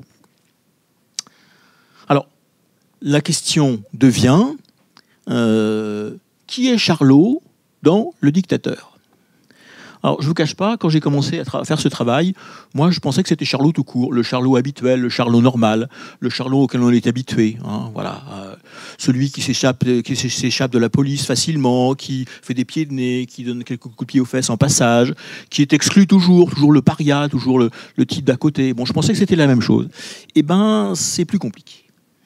Alors, la question devient Euh, qui est Charlot dans Le Dictateur? Alors, je ne vous cache pas, quand j'ai commencé à, tra- à faire ce travail, moi, je pensais que c'était Charlot tout court, le Charlot habituel, le Charlot normal, le Charlot auquel on est habitué. Hein, voilà, euh, celui qui s'échappe, qui s'échappe de la police facilement, qui fait des pieds de nez, qui donne quelques coups de pied aux fesses en passage, qui est exclu toujours, toujours le paria, toujours le, le type d'à côté. Bon, je pensais que c'était la même chose. Eh ben, c'est plus compliqué.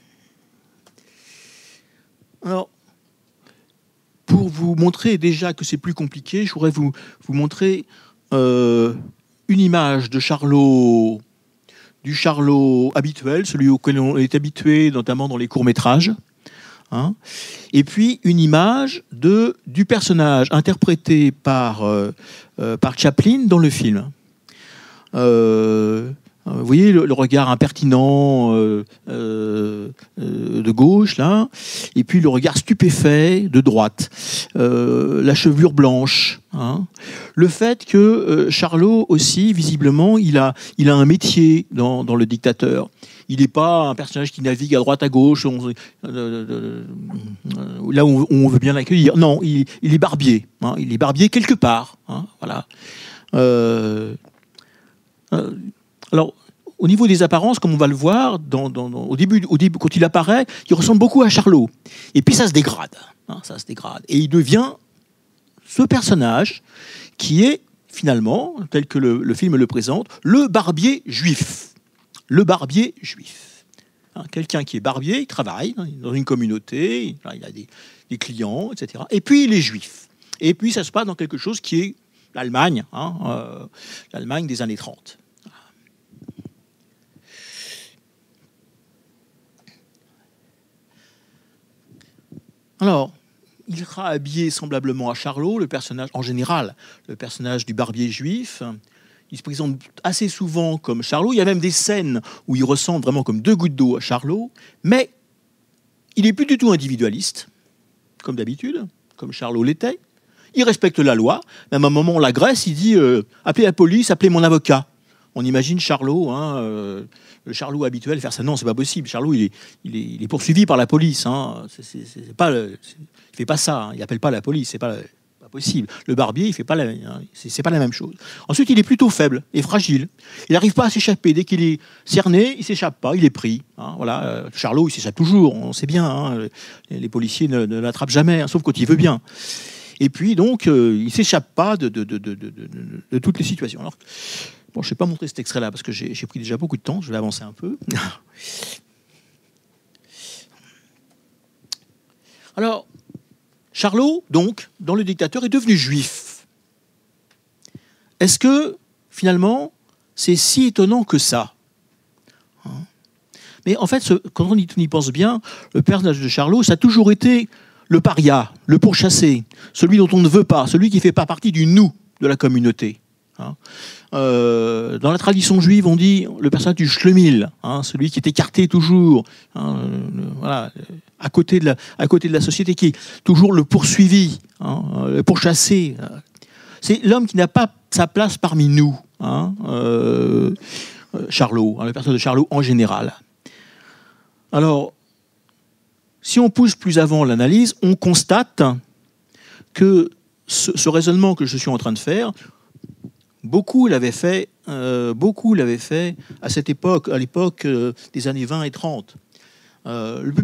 Alors, pour vous montrer déjà que c'est plus compliqué, je voudrais vous, vous montrer euh, une image de Charlot, du Charlot habituel, celui auquel on est habitué, notamment dans les courts-métrages. Hein, et puis une image de, du personnage interprété par, euh, euh, par Chaplin dans le film. Euh, Vous voyez le, le regard impertinent euh, euh, de gauche, là, et puis le regard stupéfait de droite. Euh, la chevelure blanche. Hein. Le fait que euh, Charlot aussi, visiblement, il a, il a un métier dans, dans Le Dictateur. Il n'est pas un personnage qui navigue à droite, à gauche, on, euh, euh, euh, là où on veut bien l'accueillir. Non, il, il est barbier. Hein. Il est barbier quelque part. Hein, voilà. Euh, euh, Alors, au niveau des apparences, comme on va le voir, dans, dans, dans, au, début, au début, quand il apparaît, il ressemble beaucoup à Charlot. Et puis ça se dégrade. Hein, ça se dégrade. Et il devient ce personnage qui est, finalement, tel que le, le film le présente, le barbier juif. Le barbier juif. Hein, quelqu'un qui est barbier, il travaille dans une communauté, il a des, des clients, et cetera. Et puis il est juif. Et puis ça se passe dans quelque chose qui est l'Allemagne, hein, euh, l'Allemagne des années trente. Alors, il sera habillé semblablement à Charlot, le personnage, en général, le personnage du barbier juif. Il se présente assez souvent comme Charlot. Il y a même des scènes où il ressemble vraiment comme deux gouttes d'eau à Charlot. Mais il n'est plus du tout individualiste, comme d'habitude, comme Charlot l'était. Il respecte la loi. Même à un moment, on l'agresse, il dit euh, « Appelez la police, appelez mon avocat ». On imagine Charlot, hein, euh, le Charlot habituel, faire ça. Non, c'est pas possible. Charlot, il est, il est, il est poursuivi par la police. Hein. C'est, c'est, c'est pas le, c'est, il fait pas ça. Hein. Il appelle pas la police. C'est pas, pas possible. Le barbier, il fait pas la, hein, c'est, c'est pas la même chose. Ensuite, il est plutôt faible et fragile. Il n'arrive pas à s'échapper. Dès qu'il est cerné, il s'échappe pas. Il est pris. Hein. Voilà. Euh, Charlot, il s'échappe toujours. On sait bien. Hein. Les, les policiers ne, ne l'attrapent jamais, hein, sauf quand il veut bien. Et puis, donc, euh, il s'échappe pas de, de, de, de, de, de, de toutes les situations. Alors, bon, je ne vais pas montrer cet extrait-là parce que j'ai, j'ai pris déjà beaucoup de temps. Je vais avancer un peu. Alors, Charlot, donc, dans Le Dictateur, est devenu juif. Est-ce que, finalement, c'est si étonnant que ça? Mais en fait, ce, quand on y pense bien, le personnage de Charlot, ça a toujours été le paria, le pourchassé, celui dont on ne veut pas, celui qui ne fait pas partie du nous de la communauté. Hein. Euh, dans la tradition juive, on dit le personnage du shlemiel, hein, celui qui est écarté toujours, hein, le, voilà, à côté de la, à côté de la société, qui est toujours le poursuivi, hein, le pourchassé. C'est l'homme qui n'a pas sa place parmi nous, hein, euh, Charlot, hein, le personnage de Charlot en général. Alors, si on pousse plus avant l'analyse, on constate que ce, ce raisonnement que je suis en train de faire, beaucoup l'avaient fait, euh, beaucoup l'avaient fait à cette époque, à l'époque euh, des années vingt et trente. Euh, le,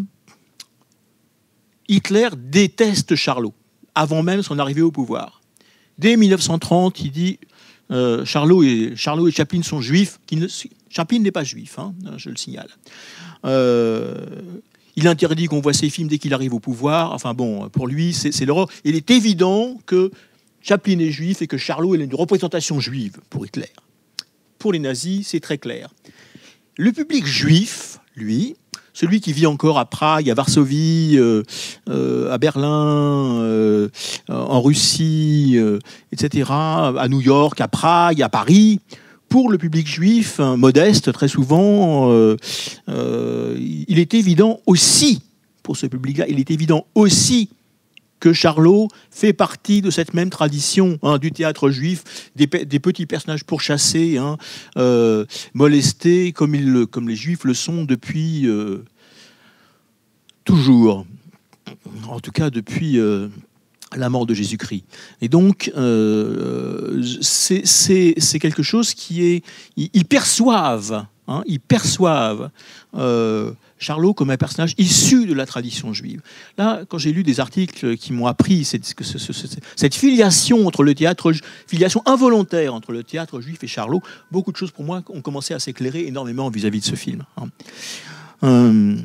Hitler déteste Charlot, avant même son arrivée au pouvoir. Dès mille neuf cent trente, il dit euh, Charlot, et, Charlot et Chaplin sont juifs. Qui ne, Chaplin n'est pas juif, hein, je le signale. Euh, il interdit qu'on voit ses films dès qu'il arrive au pouvoir. Enfin bon, pour lui, c'est, c'est l'horreur. Il est évident que Chaplin est juif et que Charlot est une représentation juive pour Hitler. Pour les nazis, c'est très clair. Le public juif, lui, celui qui vit encore à Prague, à Varsovie, euh, euh, à Berlin, euh, en Russie, euh, et cetera, à New York, à Prague, à Paris, pour le public juif, hein, modeste très souvent, euh, euh, il est évident aussi, pour ce public-là, il est évident aussi que Charlot fait partie de cette même tradition, hein, du théâtre juif, des, des petits personnages pourchassés, hein, euh, molestés, comme, il, comme les juifs le sont depuis euh, toujours, en tout cas depuis euh, la mort de Jésus-Christ. Et donc, euh, c'est, c'est, c'est quelque chose qui est... Ils, ils perçoivent, hein, ils perçoivent euh, Charlot comme un personnage issu de la tradition juive. Là, quand j'ai lu des articles qui m'ont appris cette, cette filiation entre le théâtre, filiation involontaire entre le théâtre juif et Charlot, beaucoup de choses pour moi ont commencé à s'éclairer énormément vis-à-vis de ce film. Euh...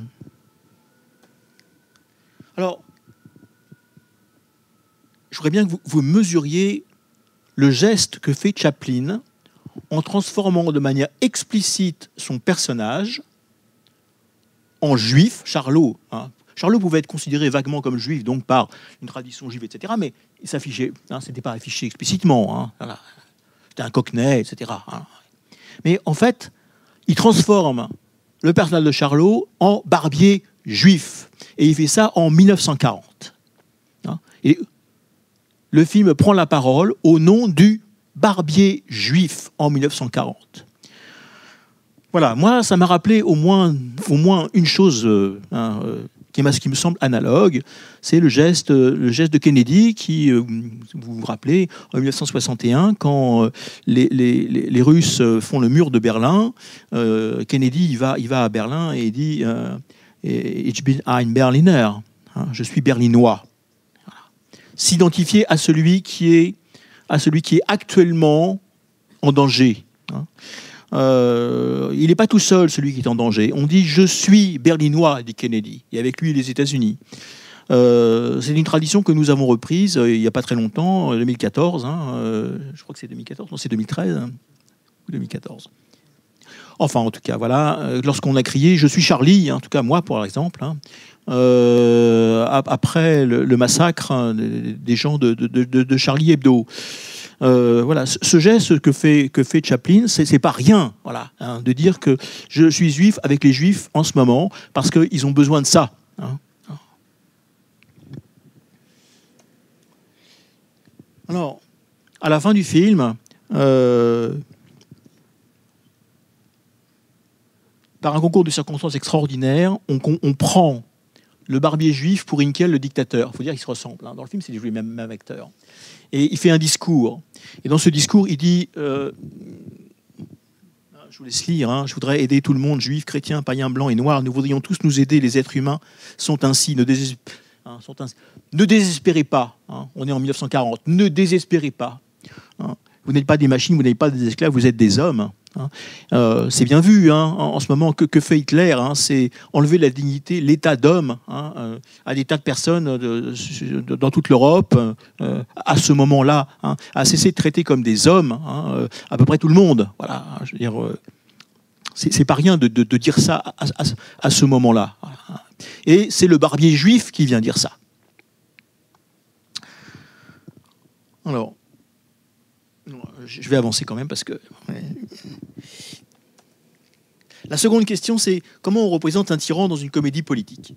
Alors, je voudrais bien que vous, vous mesuriez le geste que fait Chaplin en transformant de manière explicite son personnage en juif, Charlot. Hein. Charlot pouvait être considéré vaguement comme juif, donc par une tradition juive, et cetera. Mais il s'affichait, hein, c'était pas affiché explicitement. Hein, voilà. C'était un cockney, et cetera. Hein. Mais en fait, il transforme le personnage de Charlot en barbier juif. Et il fait ça en mille neuf cent quarante. Et le film prend la parole au nom du barbier juif en mille neuf cent quarante. Voilà, moi, ça m'a rappelé au moins, au moins une chose euh, hein, euh, qui, qui me semble analogue, c'est le geste, le geste de Kennedy qui, euh, vous vous rappelez, en mille neuf cent soixante et un, quand euh, les, les, les Russes font le mur de Berlin, euh, Kennedy il va, il va à Berlin et il dit euh, « Ich bin ein Berliner hein, », je suis berlinois. Voilà. S'identifier à celui qui est, à celui qui est actuellement en danger. Hein. Euh, il n'est pas tout seul, celui qui est en danger. On dit « je suis berlinois », dit Kennedy, et avec lui les États-Unis. Euh, c'est une tradition que nous avons reprise euh, il n'y a pas très longtemps, deux mille quatorze. Hein, euh, je crois que c'est deux mille quatorze, non, c'est deux mille treize hein, ou deux mille quatorze. Enfin, en tout cas, voilà, euh, lorsqu'on a crié « je suis Charlie », hein, en tout cas moi, par exemple, hein, euh, après le, le massacre hein, des gens de, de, de, de Charlie Hebdo. Euh, voilà, ce geste que fait, que fait Chaplin, c'est pas rien, voilà, hein, de dire que je suis juif avec les juifs en ce moment parce qu'ils ont besoin de ça. Hein. Alors, à la fin du film, euh, par un concours de circonstances extraordinaires, on, on prend le barbier juif pour Hinkel, le dictateur. Il faut dire qu'ils se ressemblent. Hein. Dans le film, c'est le même, même acteur. Et il fait un discours. Et dans ce discours, il dit, euh, je vous laisse lire, hein, je voudrais aider tout le monde, juifs, chrétiens, païens, blancs et noirs. Nous voudrions tous nous aider. Les êtres humains sont ainsi. Ne, désesp... hein, sont ainsi. Ne désespérez pas. Hein, on est en mille neuf cent quarante. Ne désespérez pas. Hein. Vous n'êtes pas des machines, vous n'êtes pas des esclaves, vous êtes des hommes. Hein. Euh, c'est bien vu hein, en, en ce moment que, que fait Hitler, hein, c'est enlever la dignité, l'état d'homme hein, euh, à des tas de personnes de, de, dans toute l'Europe euh, à ce moment-là, hein, à cesser de traiter comme des hommes hein, euh, à peu près tout le monde. Voilà, je veux dire, euh, c'est pas rien de, de, de dire ça à, à, à ce moment-là. Voilà. Et c'est le barbier juif qui vient dire ça. Alors. Je vais avancer quand même parce que... La seconde question, c'est comment on représente un tyran dans une comédie politique.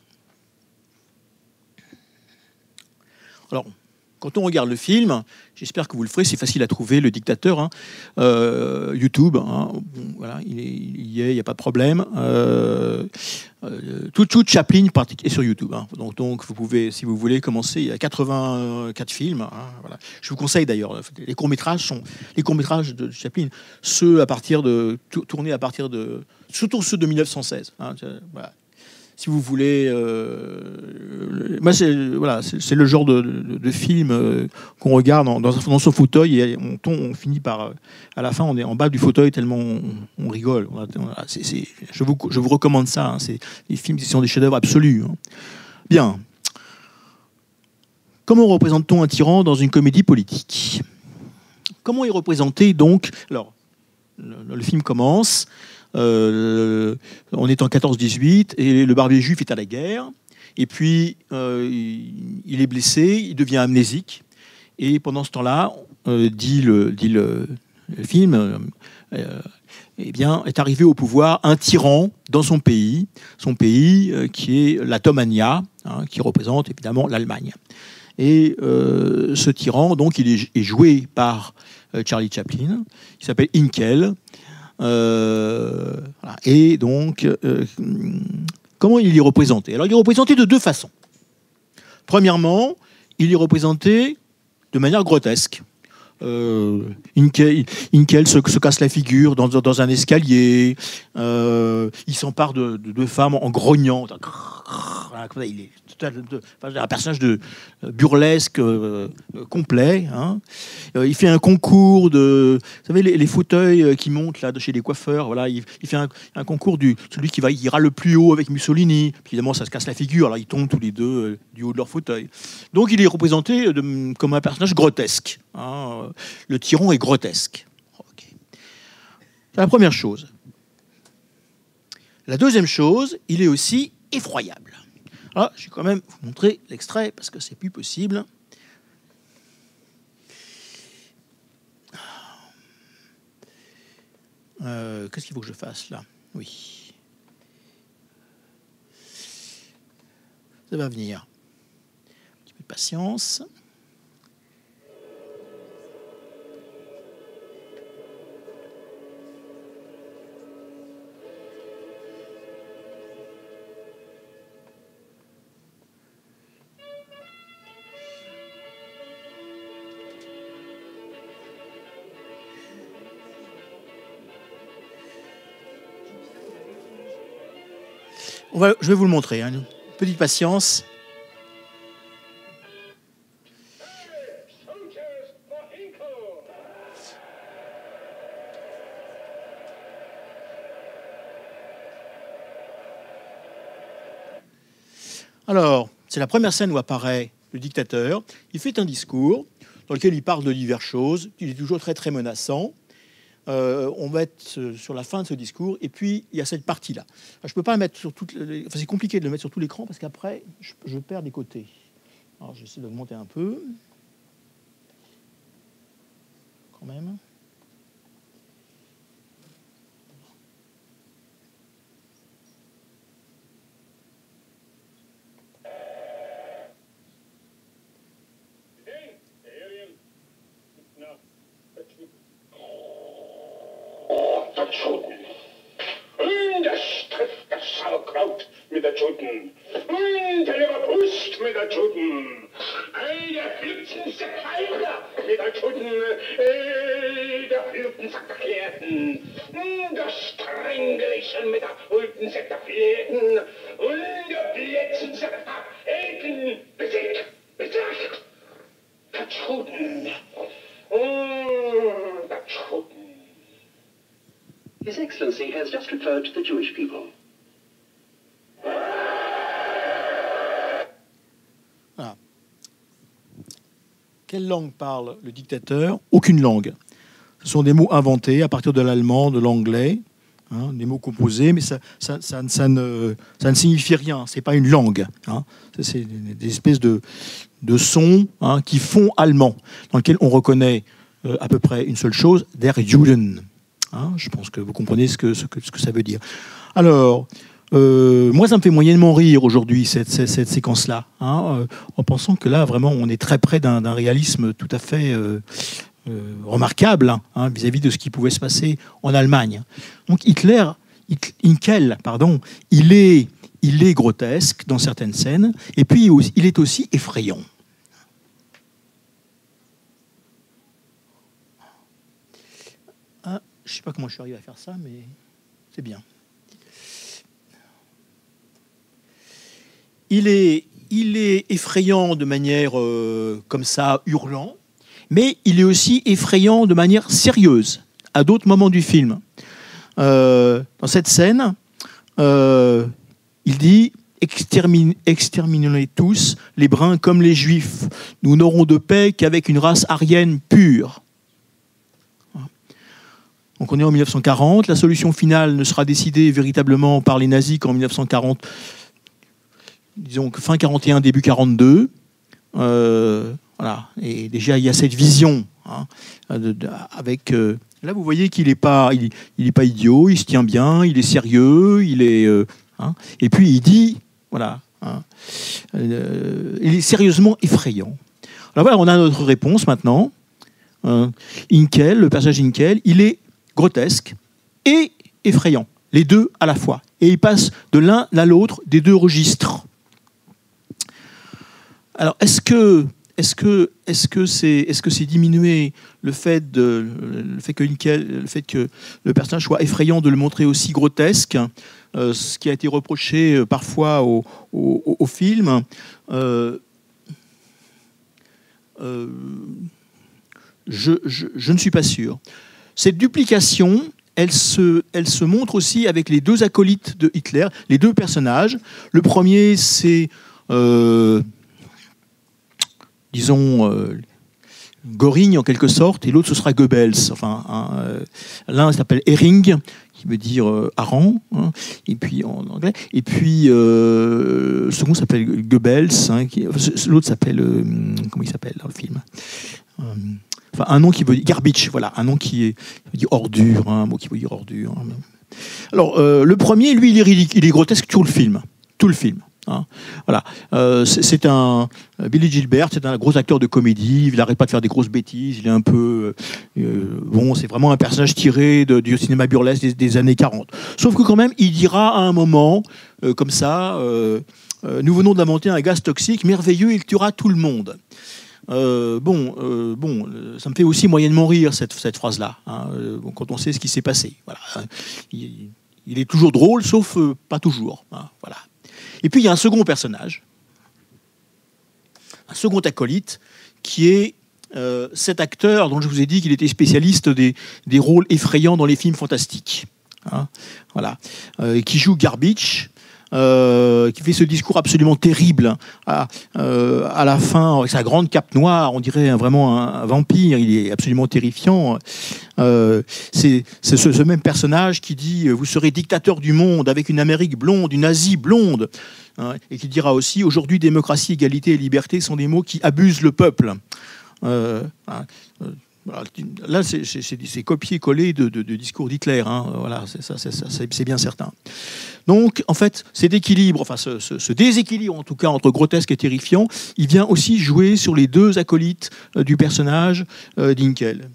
Alors, quand on regarde le film, j'espère que vous le ferez, c'est facile à trouver, Le Dictateur, hein, euh, YouTube, hein, bon, voilà, il, est, il y est, il n'y a pas de problème. Euh, euh, tout, tout Chaplin est sur YouTube, hein, donc, donc vous pouvez, si vous voulez, commencer. Il y a quatre-vingt-quatre films. Hein, voilà. Je vous conseille d'ailleurs, les courts-métrages sont les courts-métrages de Chaplin, ceux à partir de tournés à partir de, surtout ceux de mille neuf cent seize. Hein, voilà. Si vous voulez, euh, moi c'est voilà, c'est le genre de, de, de film euh, qu'on regarde dans, dans, dans son fauteuil et on, tombe, on finit par, à la fin, on est en bas du fauteuil tellement on, on rigole. Voilà, c'est, c'est, je, vous, je vous recommande ça. Hein, c'est des films qui sont des chefs-d'œuvre absolus. Hein. Bien. Comment représente-t-on un tyran dans une comédie politique? Comment est représenté donc? Alors, le, le film commence. Euh, on est en quatorze dix-huit et le barbier juif est à la guerre et puis euh, il, il est blessé, il devient amnésique et pendant ce temps-là, euh, dit, le, dit le, le film, euh, eh bien, est arrivé au pouvoir un tyran dans son pays, son pays euh, qui est l'Atomania, hein, qui représente évidemment l'Allemagne. Et euh, ce tyran, donc, il est, est joué par euh, Charlie Chaplin, il s'appelle Hinkel. Euh, voilà. Et donc, euh, comment il est représenté? Alors, il est représenté de deux façons. Premièrement, il est représenté de manière grotesque. Euh, Hinkel, Hinkel se, se casse la figure dans, dans un escalier. Euh, il s'empare de, de deux femmes en grognant. Il est un personnage de burlesque euh, complet. Hein. Euh, il fait un concours de, vous savez, les, les fauteuils qui montent là de chez les coiffeurs. Voilà, il, il fait un, un concours du celui qui va ira le plus haut avec Mussolini. Puis évidemment, ça se casse la figure. Alors ils tombent tous les deux euh, du haut de leur fauteuil. Donc il est représenté de, comme un personnage grotesque. Hein. Le tyran est grotesque. Okay. C'est la première chose. La deuxième chose, il est aussi effroyable. Ah, je vais quand même vous montrer l'extrait parce que c'est plus possible. Euh, Qu'est-ce qu'il faut que je fasse là? Oui. Ça va venir. Un petit peu de patience. On va, je vais vous le montrer. Hein. Petite patience. Alors, c'est la première scène où apparaît le dictateur. Il fait un discours dans lequel il parle de diverses choses. Il est toujours très très menaçant. Euh, on va être sur la fin de ce discours, et puis il y a cette partie-là. Je ne peux pas la mettre sur toutes les... Enfin, c'est compliqué de le mettre sur tout l'écran parce qu'après, je, je perds des côtés. Alors, j'essaie d'augmenter un peu. Quand même. Schoten. Und das trifft das Sauerkraut mit der Schoten. Und der Leberbrust mit der Schoten. Hey, der Flitzensack Heiler mit der Schoten. Hey, der Flitzensack der Klärten. Das Strängelchen mit der Hultensack der Fläten. Und der Plätzensack der Elken. Besiegt, besiegt. Der Schoten. Und der Schoten. His Excellency has just referred to the Jewish people. Voilà. Quelle langue parle le dictateur? Aucune langue. Ce sont des mots inventés à partir de l'allemand, de l'anglais, hein, des mots composés, mais ça, ça, ça, ça, ne, ça ne signifie rien. C'est pas une langue. Hein. C'est des, des espèces de, de sons hein, qui font allemand, dans lesquels on reconnaît euh, à peu près une seule chose, der Juden. Hein, je pense que vous comprenez ce que, ce que, ce que ça veut dire. Alors, euh, moi, ça me fait moyennement rire aujourd'hui, cette, cette, cette séquence-là, hein, euh, en pensant que là, vraiment, on est très près d'un d'un réalisme tout à fait euh, euh, remarquable hein, vis-à-vis de ce qui pouvait se passer en Allemagne. Donc Hitler, Hinkel, pardon, il est, il est grotesque dans certaines scènes, et puis il est aussi effrayant. Je ne sais pas comment je suis arrivé à faire ça, mais c'est bien. Il est, il est effrayant de manière euh, comme ça, hurlant, mais il est aussi effrayant de manière sérieuse, à d'autres moments du film. Euh, dans cette scène, euh, il dit « Extermine, exterminez tous, les bruns comme les juifs. Nous n'aurons de paix qu'avec une race aryenne pure. » Donc on est en mille neuf cent quarante, la solution finale ne sera décidée véritablement par les nazis qu'en mille neuf cent quarante, disons que fin quarante et un, début quarante-deux. Euh, voilà. Et déjà il y a cette vision hein, de, de, avec. Euh, là vous voyez qu'il n'est pas, il, il est pas idiot, il se tient bien, il est sérieux, il est. Euh, hein, et puis il dit, voilà, hein, euh, il est sérieusement effrayant. Alors voilà, on a notre réponse maintenant. Euh, Hinkel, le personnage Hinkel, il est grotesque et effrayant, les deux à la fois. Et il passe de l'un à l'autre des deux registres. Alors, est-ce que, est-ce que, est-ce que c'est, est-ce que c'est diminuer le fait de, le fait que Hinkel, le fait que le personnage soit effrayant de le montrer aussi grotesque, euh, ce qui a été reproché euh, parfois au, au, au film. Euh, euh, je, je, je ne suis pas sûr. Cette duplication, elle se, elle se montre aussi avec les deux acolytes de Hitler, les deux personnages. Le premier, c'est, euh, disons, euh, Göring en quelque sorte, et l'autre, ce sera Goebbels. Enfin, hein, euh, l'un s'appelle Hering, qui veut dire euh, hareng, hein, et puis en anglais. Et puis euh, le second s'appelle Goebbels, hein, qui, l'autre s'appelle, euh, comment il s'appelle dans le film euh, enfin un nom qui veut dire garbage, voilà, un nom qui, est, qui veut dire ordure, hein, un mot qui veut dire ordure. Hein. Alors euh, le premier, lui, il est ridicule, il est grotesque tout le film, tout le film. Hein. Voilà, euh, c'est un Billy Gilbert, c'est un gros acteur de comédie. Il n'arrête pas de faire des grosses bêtises. Il est un peu euh, bon, c'est vraiment un personnage tiré de, du cinéma burlesque des, des années quarante. Sauf que quand même, il dira à un moment euh, comme ça euh, euh, nous venons d'inventer un gaz toxique merveilleux, il tuera tout le monde. Euh, bon, euh, bon, ça me fait aussi moyennement rire cette, cette phrase-là, hein, euh, quand on sait ce qui s'est passé. Voilà, il, il est toujours drôle, sauf euh, pas toujours. Hein, voilà. Et puis il y a un second personnage, un second acolyte, qui est euh, cet acteur dont je vous ai dit qu'il était spécialiste des, des rôles effrayants dans les films fantastiques. Hein, voilà, euh, qui joue Garbage. Euh, qui fait ce discours absolument terrible à, euh, à la fin, avec sa grande cape noire, on dirait un, vraiment un, un vampire, il est absolument terrifiant. Euh, c'est ce, ce même personnage qui dit « Vous serez dictateur du monde avec une Amérique blonde, une Asie blonde hein, », et qui dira aussi « Aujourd'hui, démocratie, égalité et liberté sont des mots qui abusent le peuple euh, hein, euh, ». Voilà. Là, c'est copié-collé de, de, de discours d'Hitler. Hein. Voilà, c'est bien certain. Donc, en fait, cet équilibre, enfin, ce, ce, ce déséquilibre, en tout cas, entre grotesque et terrifiant, il vient aussi jouer sur les deux acolytes euh, du personnage euh, d'Inkel.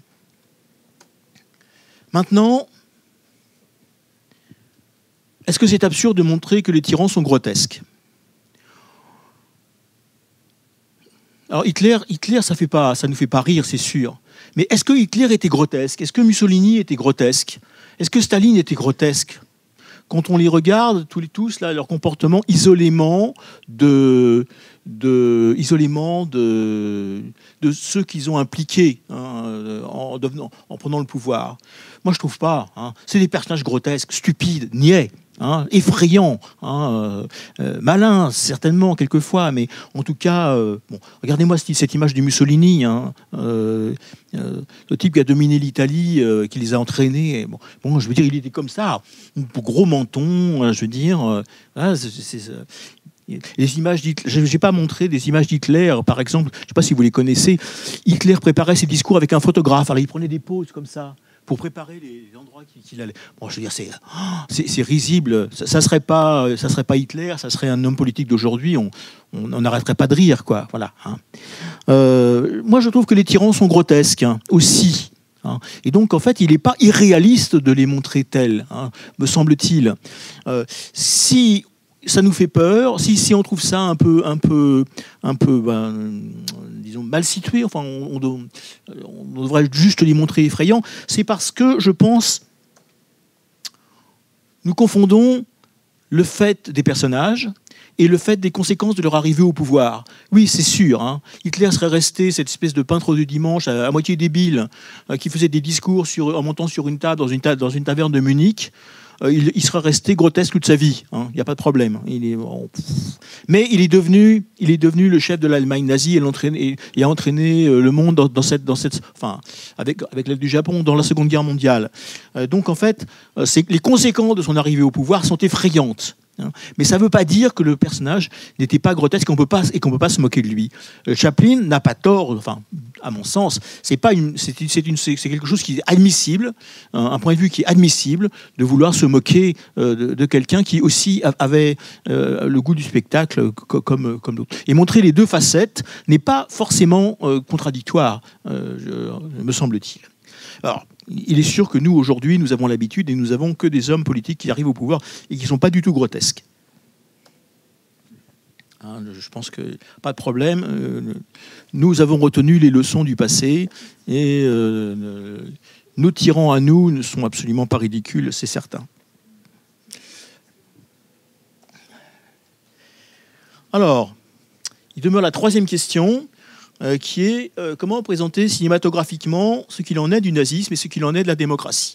Maintenant, est-ce que c'est absurde de montrer que les tyrans sont grotesques ? Alors, Hitler, Hitler ça ne nous fait pas rire, c'est sûr. Mais est-ce que Hitler était grotesque? Est-ce que Mussolini était grotesque? Est-ce que Staline était grotesque? Quand on les regarde, tous, les, tous là, leur comportement isolément de, de, isolément de, de ceux qu'ils ont impliqués hein, en, devenant, en prenant le pouvoir. Moi, je ne trouve pas. Hein. C'est des personnages grotesques, stupides, niais. Hein, effrayant, hein, euh, euh, malin certainement quelquefois, mais en tout cas, euh, bon, regardez-moi cette, cette image de Mussolini, hein, euh, euh, le type qui a dominé l'Italie, euh, qui les a entraînés. Bon, bon, je veux dire, il était comme ça, gros menton, je veux dire. Euh, hein, c'est, c'est, les images d'Hitler, je n'ai pas montré des images d'Hitler, par exemple, je ne sais pas si vous les connaissez. Hitler préparait ses discours avec un photographe, alors il prenait des pauses comme ça. Pour préparer les endroits qu'il allait. Bon, je veux dire, c'est, c'est risible. Ça, ça serait pas, ça serait pas Hitler, ça serait un homme politique d'aujourd'hui. On, on n'arrêterait pas de rire, quoi. Voilà. Hein. Euh, moi, je trouve que les tyrans sont grotesques hein, aussi. Hein. Et donc, en fait, il n'est pas irréaliste de les montrer tels, hein, me semble-t-il. Euh, si ça nous fait peur, si, si on trouve ça un peu, un peu, un peu, ben, disons mal situé, enfin, on, on, on devrait juste les montrer effrayants, c'est parce que je pense nous confondons le fait des personnages et le fait des conséquences de leur arrivée au pouvoir. Oui, c'est sûr. Hein. Hitler serait resté cette espèce de peintre du dimanche à, à moitié débile euh, qui faisait des discours sur, en montant sur une table dans une, ta dans une taverne de Munich. Euh, il, il serait resté grotesque toute sa vie. Il hein, n'y a pas de problème. Il est, bon, mais il est devenu, il est devenu le chef de l'Allemagne nazie et, et, et a entraîné le monde dans, dans cette, dans cette, enfin, avec, avec l'aide du Japon dans la Seconde Guerre mondiale. Euh, donc en fait, euh, les conséquences de son arrivée au pouvoir sont effrayantes. Mais ça ne veut pas dire que le personnage n'était pas grotesque qu'on peut pas, et qu'on ne peut pas se moquer de lui. Chaplin n'a pas tort, enfin, à mon sens, c'est pas une, c'est, c'est une, c'est quelque chose qui est admissible, un point de vue qui est admissible, de vouloir se moquer euh, de, de quelqu'un qui aussi avait euh, le goût du spectacle comme, comme d'autres. Et montrer les deux facettes n'est pas forcément euh, contradictoire, euh, je, me semble-t-il. Alors, il est sûr que nous, aujourd'hui, nous avons l'habitude et nous n'avons que des hommes politiques qui arrivent au pouvoir et qui ne sont pas du tout grotesques. Hein, je pense que pas de problème. Euh, nous avons retenu les leçons du passé et euh, nos tyrans à nous ne sont absolument pas ridicules, c'est certain. Alors, il demeure la troisième question. Euh, qui est euh, comment présenter cinématographiquement ce qu'il en est du nazisme et ce qu'il en est de la démocratie.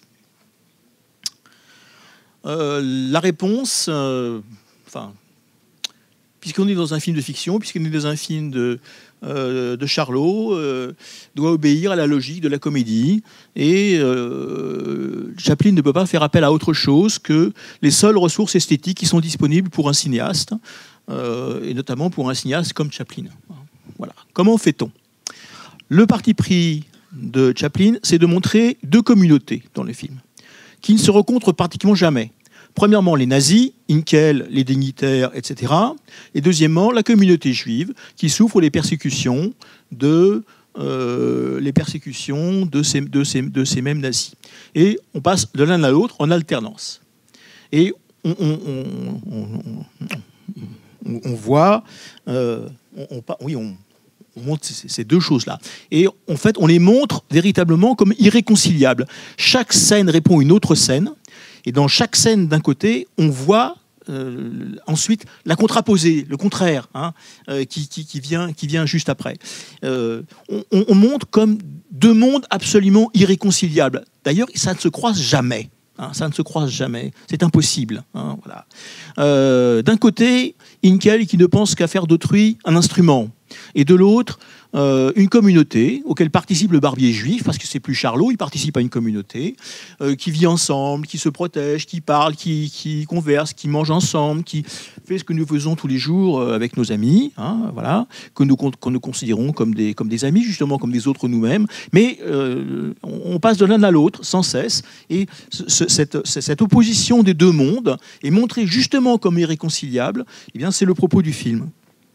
Euh, la réponse, euh, enfin, puisqu'on est dans un film de fiction, puisqu'on est dans un film de, euh, de Charlot, euh, doit obéir à la logique de la comédie, et euh, Chaplin ne peut pas faire appel à autre chose que les seules ressources esthétiques qui sont disponibles pour un cinéaste, euh, et notamment pour un cinéaste comme Chaplin. Voilà. Comment fait-on? Le parti pris de Chaplin, c'est de montrer deux communautés dans le film, qui ne se rencontrent pratiquement jamais. Premièrement, les nazis, Hinkel, les dignitaires, et cetera. Et deuxièmement, la communauté juive, qui souffre les persécutions de, euh, les persécutions de, ces, de, ces, de ces mêmes nazis. Et on passe de l'un à l'autre en alternance. Et on, on, on, on, on, on voit... Euh, on, on, oui, on... On montre ces deux choses-là. Et en fait, on les montre véritablement comme irréconciliables. Chaque scène répond à une autre scène. Et dans chaque scène, d'un côté, on voit euh, ensuite la contraposée, le contraire, hein, euh, qui, qui, qui, vient, qui vient juste après. Euh, on, on montre comme deux mondes absolument irréconciliables. D'ailleurs, ça ne se croise jamais. Hein, ça ne se croise jamais. C'est impossible. Hein, voilà. Euh, d'un côté, Hinkel qui ne pense qu'à faire d'autrui un instrument. Et de l'autre, euh, une communauté auquel participe le barbier juif, parce que c'est plus Charlot, il participe à une communauté euh, qui vit ensemble, qui se protège, qui parle, qui, qui converse, qui mange ensemble, qui fait ce que nous faisons tous les jours euh, avec nos amis, hein, voilà, que nous, que nous considérons comme des, comme des amis, justement comme des autres nous-mêmes. Mais euh, on passe de l'un à l'autre sans cesse. Et ce, cette, cette opposition des deux mondes est montrée justement comme irréconciliable. Eh bien, c'est le propos du film.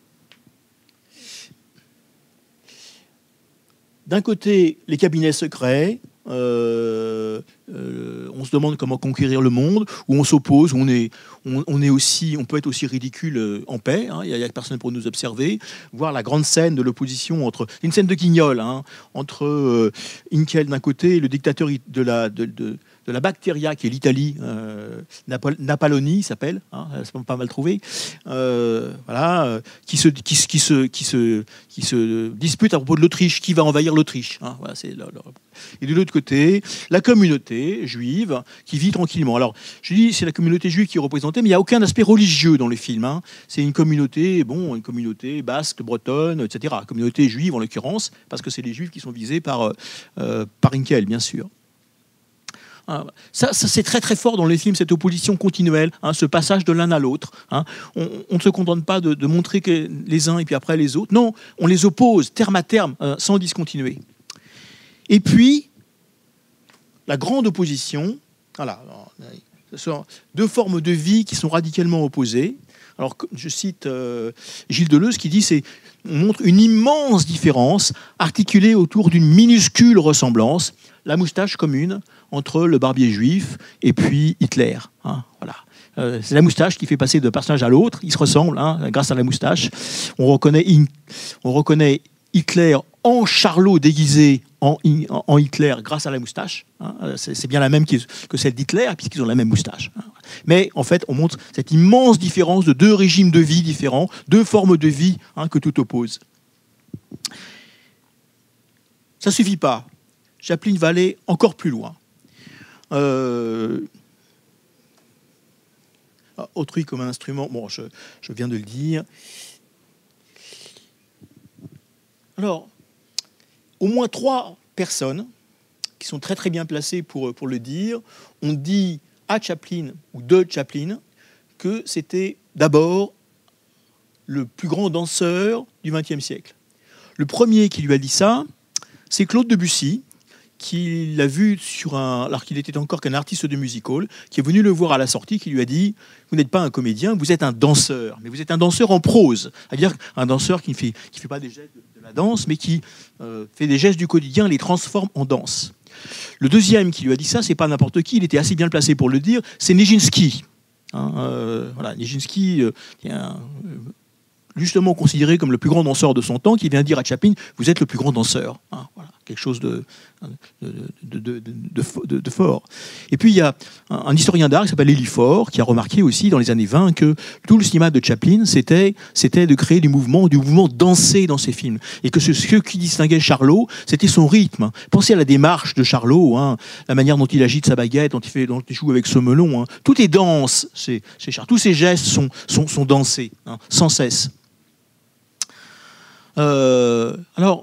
D'un côté, les cabinets secrets, euh, euh, on se demande comment conquérir le monde, où on s'oppose, où on est, on, on est aussi, on peut être aussi ridicule en paix. Hein, il n'y a, a personne pour nous observer. Voir la grande scène de l'opposition entre, une scène de Guignol, hein, entre euh, Hinkel d'un côté et le dictateur de la, de, de, de la Bacteria, qui est l'Italie, euh, Napol Napaloni s'appelle, hein, c'est pas mal trouvé, euh, voilà, euh, qui, se, qui, qui, se, qui, se, qui se dispute à propos de l'Autriche, qui va envahir l'Autriche. Hein, voilà, c'est le, le... Et de l'autre côté, la communauté juive qui vit tranquillement. Alors, je dis c'est la communauté juive qui est représentée, mais il n'y a aucun aspect religieux dans le film. Hein. C'est une communauté, bon, une communauté basque, bretonne, et cetera. Communauté juive en l'occurrence, parce que c'est les juifs qui sont visés par, euh, par Hinkel, bien sûr. Ça, ça c'est très très fort dans les films, cette opposition continuelle, hein, ce passage de l'un à l'autre. Hein. On, on ne se contente pas de, de montrer que les uns et puis après les autres. Non, on les oppose terme à terme, euh, sans discontinuer. Et puis, la grande opposition, voilà, ce sont deux formes de vie qui sont radicalement opposées. Alors, je cite euh, Gilles Deleuze qui dit c'est on montre une immense différence articulée autour d'une minuscule ressemblance, la moustache commune entre le barbier juif et puis Hitler. Hein, voilà. Euh, c'est la moustache qui fait passer d'un personnage à l'autre. Ils se ressemblent hein, grâce à la moustache. On reconnaît, on reconnaît Hitler en Charlot déguisé en, en Hitler grâce à la moustache. Hein. C'est bien la même que celle d'Hitler puisqu'ils ont la même moustache. Hein. Mais en fait, on montre cette immense différence de deux régimes de vie différents, deux formes de vie hein, que tout oppose. Ça ne suffit pas. Chaplin va aller encore plus loin. Euh... Autrui comme un instrument, bon, je, je viens de le dire. Alors, au moins trois personnes qui sont très très bien placées pour, pour le dire, ont dit à Chaplin ou de Chaplin que c'était d'abord le plus grand danseur du vingtième siècle. Le premier qui lui a dit ça, c'est Claude Debussy, qui l'a vu sur un, alors qu'il était encore qu'un artiste de music hall, qui est venu le voir à la sortie, qui lui a dit « Vous n'êtes pas un comédien, vous êtes un danseur, mais vous êtes un danseur en prose. » C'est-à-dire un danseur qui ne fait, qui fait pas des gestes de, de la danse, mais qui euh, fait des gestes du quotidien, les transforme en danse. Le deuxième qui lui a dit ça, c'est pas n'importe qui, il était assez bien placé pour le dire, c'est Nijinsky. Hein, euh, voilà, Nijinsky, euh, qui est un, euh, justement considéré comme le plus grand danseur de son temps, qui vient dire à Chaplin « Vous êtes le plus grand danseur. Hein, ». Voilà, quelque chose de, de, de, de, de, de, de fort. Et puis il y a un, un historien d'art qui s'appelle Élie Faure, qui a remarqué aussi dans les années vingt que tout le cinéma de Chaplin, c'était de créer du mouvement, du mouvement dansé dans ses films. Et que ce, ce qui distinguait Charlot, c'était son rythme. Pensez à la démarche de Charlot, hein, la manière dont il agite sa baguette, dont il, fait, dont il joue avec ce melon. Hein. Tout est danse chez, chez Charlot. Tous ses gestes sont, sont, sont dansés, hein, sans cesse. Euh, alors,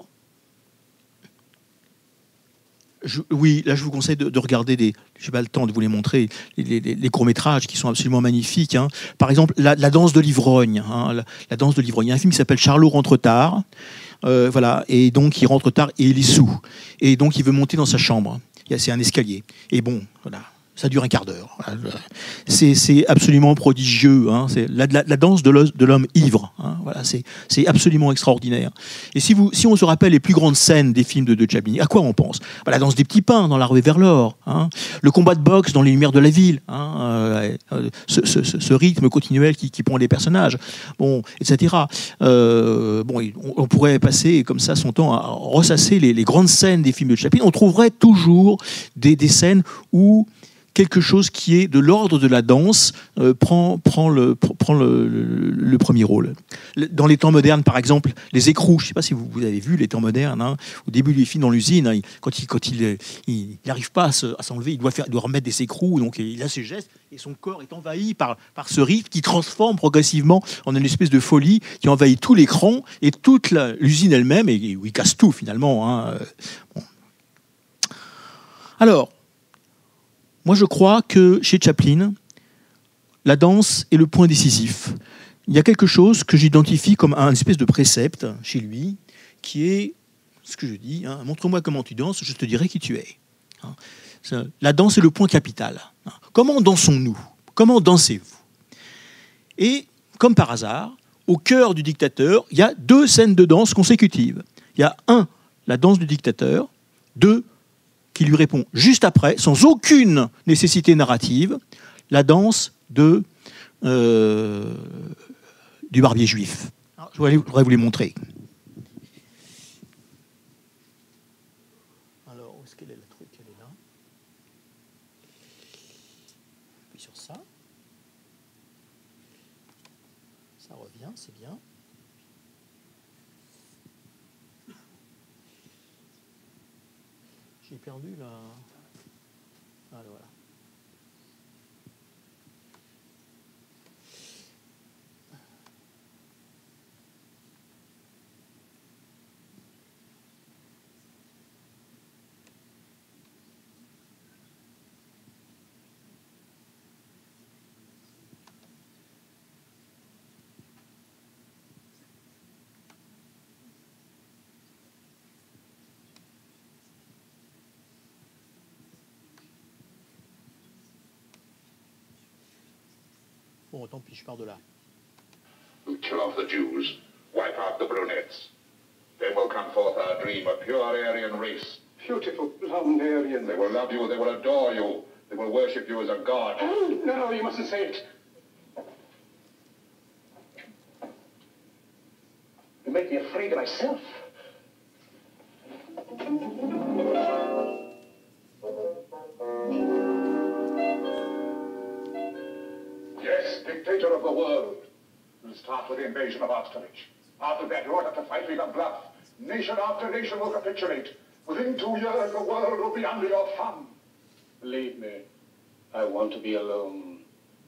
je, oui, là je vous conseille de, de regarder des. Je n'ai pas le temps de vous les montrer, les, les, les courts-métrages qui sont absolument magnifiques. Hein. Par exemple, la, la danse de l'ivrogne. Hein, la, la danse de l'ivrogne. Il y a un film qui s'appelle Charlot rentre tard. Euh, voilà. Et donc, il rentre tard et il est sous. Et donc, il veut monter dans sa chambre. C'est un escalier. Et bon, voilà. Ça dure un quart d'heure. C'est absolument prodigieux. Hein. C'est la, la, la danse de l'homme ivre. Hein. Voilà, c'est absolument extraordinaire. Et si, vous, si on se rappelle les plus grandes scènes des films de, de Chaplin, à quoi on pense? bah, La danse des petits pains dans La Ruée vers l'or. Hein. Le combat de boxe dans Les Lumières de la ville. Hein. Euh, ce, ce, ce rythme continuel qui, qui prend les personnages. Bon, et cetera. Euh, bon, on, on pourrait passer comme ça son temps à ressasser les, les grandes scènes des films de Chaplin. On trouverait toujours des, des scènes où quelque chose qui est de l'ordre de la danse euh, prend, prend, le, prend le, le, le premier rôle. Dans les temps modernes, par exemple, les écrous, je ne sais pas si vous, vous avez vu les temps modernes, hein, au début du film dans l'usine, hein, quand il quand il, il n'arrive pas à s'enlever, il doit, faire, il doit remettre des écrous, donc il a ses gestes, et son corps est envahi par, par ce rythme qui transforme progressivement en une espèce de folie qui envahit tout l'écran et toute l'usine elle-même, et où il casse tout finalement. Hein. Bon. Alors, moi, je crois que chez Chaplin, la danse est le point décisif. Il y a quelque chose que j'identifie comme un espèce de précepte chez lui, qui est ce que je dis, hein, montre-moi comment tu danses, je te dirai qui tu es. Hein, la danse est le point capital. Hein. Comment dansons-nous? Comment dansez-vous? Et, comme par hasard, au cœur du dictateur, il y a deux scènes de danse consécutives. Il y a un, la danse du dictateur, deux, qui lui répond juste après, sans aucune nécessité narrative, la danse de, euh, du barbier juif. Alors, je voudrais vous les montrer. Alors, où est-ce qu'elle est, la truc? Elle est là. Puis sur ça. Ça revient, c'est bien. J'ai perdu la... Ah, voilà. Bon, tant pis, je pars de là. Kill off the Jews, wipe out the brunettes. Then will come forth our dream, a pure Aryan race. Beautiful blonde Aryans. They will love you, they will adore you. They will worship you as a god. Oh, no, no, you mustn't say it. You make me afraid of myself. Yes, dictator of the world. We'll start with the invasion of Austerlitz. After that, you won't have to fight even bluff. Nation after nation will capitulate. Within two years, the world will be under your thumb. Believe me, I want to be alone.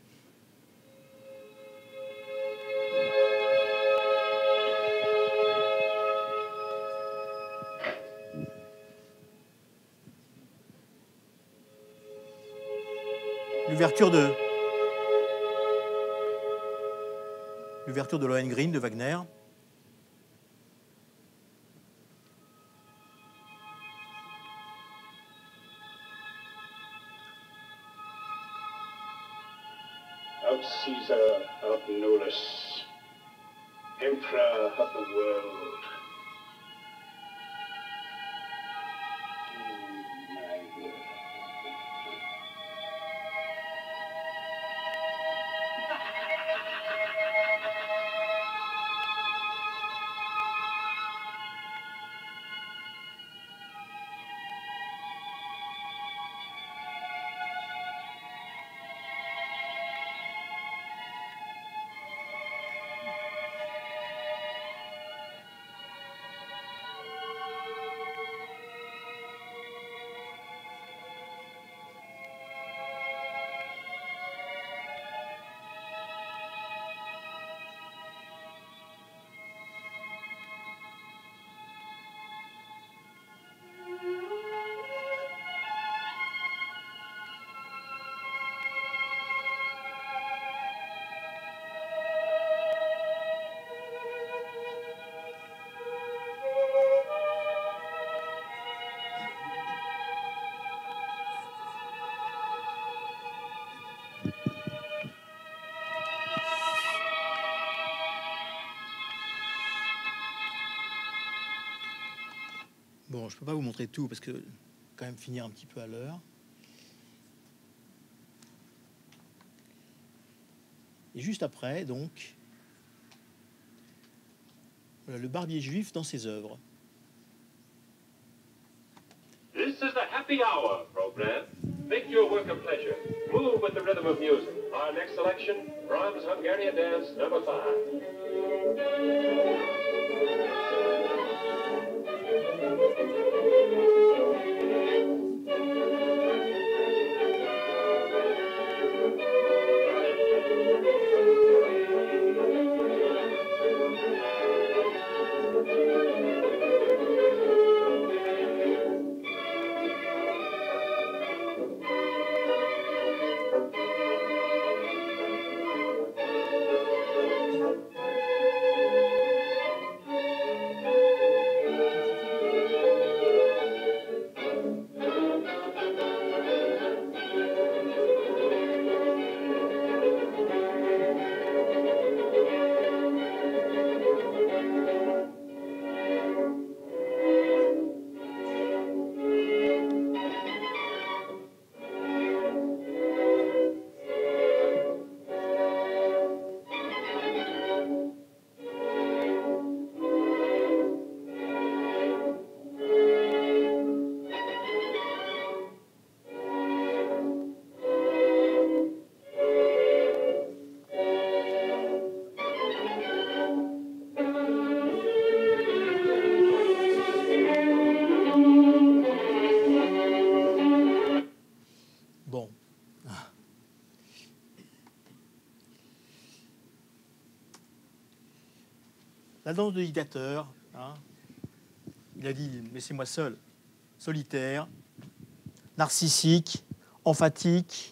L'ouverture de l'ouverture de Lohengrin de Wagner. Of Caesar of Nolus, Emperor of the world. Mm, my word. Bon, je ne peux pas vous montrer tout parce que quand même finir un petit peu à l'heure. Et juste après, donc, voilà, le barbier juif dans ses œuvres. This is the happy hour program. Make your work a pleasure. Move with the rhythm of music. Our next selection, Brahms' Hungarian Dance number five. La danse de dictateur, hein, il a dit « laissez-moi seul », solitaire, narcissique, emphatique,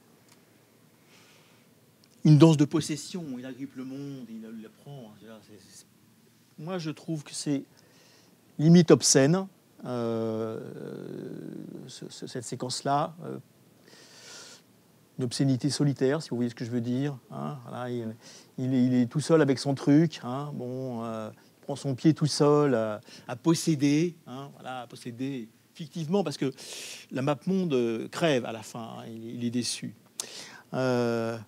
une danse de possession, il agrippe le monde, il la prend. C'est, c'est... Moi, je trouve que c'est limite obscène, euh, ce, ce, cette séquence-là. Euh, une obscénité solitaire, si vous voyez ce que je veux dire. Hein, voilà, il, il, est, il est tout seul avec son truc. Hein, bon, euh, il prend son pied tout seul à, à posséder. Hein, voilà, à posséder fictivement, parce que la map-monde crève à la fin. Hein, il, il est déçu. Euh,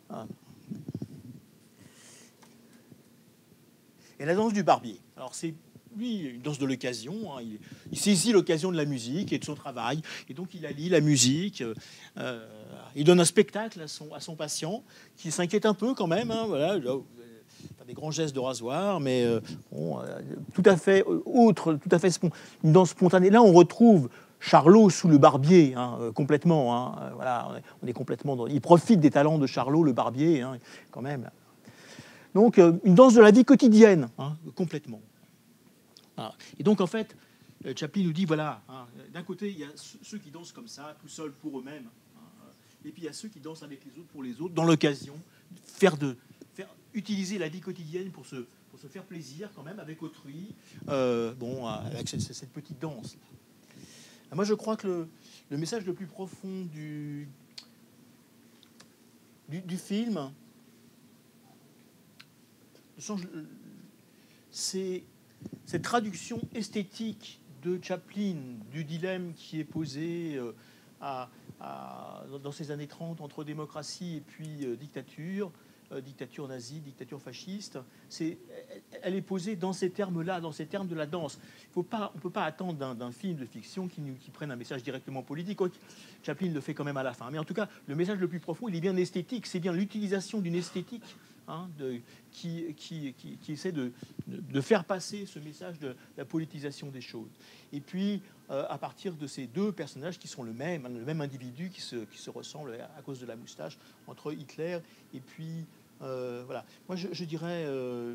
et la danse du barbier. Alors, c'est lui, une danse de l'occasion. Hein, il, il saisit l'occasion de la musique et de son travail. Et donc, il allie la musique. Euh, il donne un spectacle à son, à son patient qui s'inquiète un peu quand même. Hein, voilà, pas des grands gestes de rasoir, mais euh, bon, euh, tout à fait autre, tout à fait spon- une danse spontanée. Là, on retrouve Charlot sous le barbier, hein, euh, complètement. Hein, euh, voilà, on est, on est complètement dans, il profite des talents de Charlot, le barbier, hein, quand même. Donc, euh, une danse de la vie quotidienne, hein, complètement. Voilà. Et donc, en fait, Chaplin nous dit, voilà, hein, d'un côté, il y a ceux qui dansent comme ça, tout seuls pour eux-mêmes, hein, et puis il y a ceux qui dansent avec les autres pour les autres, dans l'occasion, faire de, faire, utiliser la vie quotidienne pour se, pour se faire plaisir quand même avec autrui, euh, bon, avec cette, cette petite danse. Moi, je crois que le, le message le plus profond du, du, du film, c'est cette traduction esthétique de Chaplin du dilemme qui est posé euh, à, à, dans ces années trente entre démocratie et puis euh, dictature, euh, dictature nazie, dictature fasciste. C'est, elle est posée dans ces termes-là, dans ces termes de la danse. Faut pas, on ne peut pas attendre d'un, d'un film de fiction qui, qui prenne un message directement politique. Chaplin le fait quand même à la fin. Mais en tout cas, le message le plus profond, il est bien esthétique. C'est bien l'utilisation d'une esthétique Hein, de, qui, qui, qui, qui essaie de, de faire passer ce message de la politisation des choses. Et puis, euh, à partir de ces deux personnages qui sont le même, le même individu qui se, qui se ressemble à, à cause de la moustache, entre Hitler et puis... Euh, voilà. Moi, je, je dirais... Euh,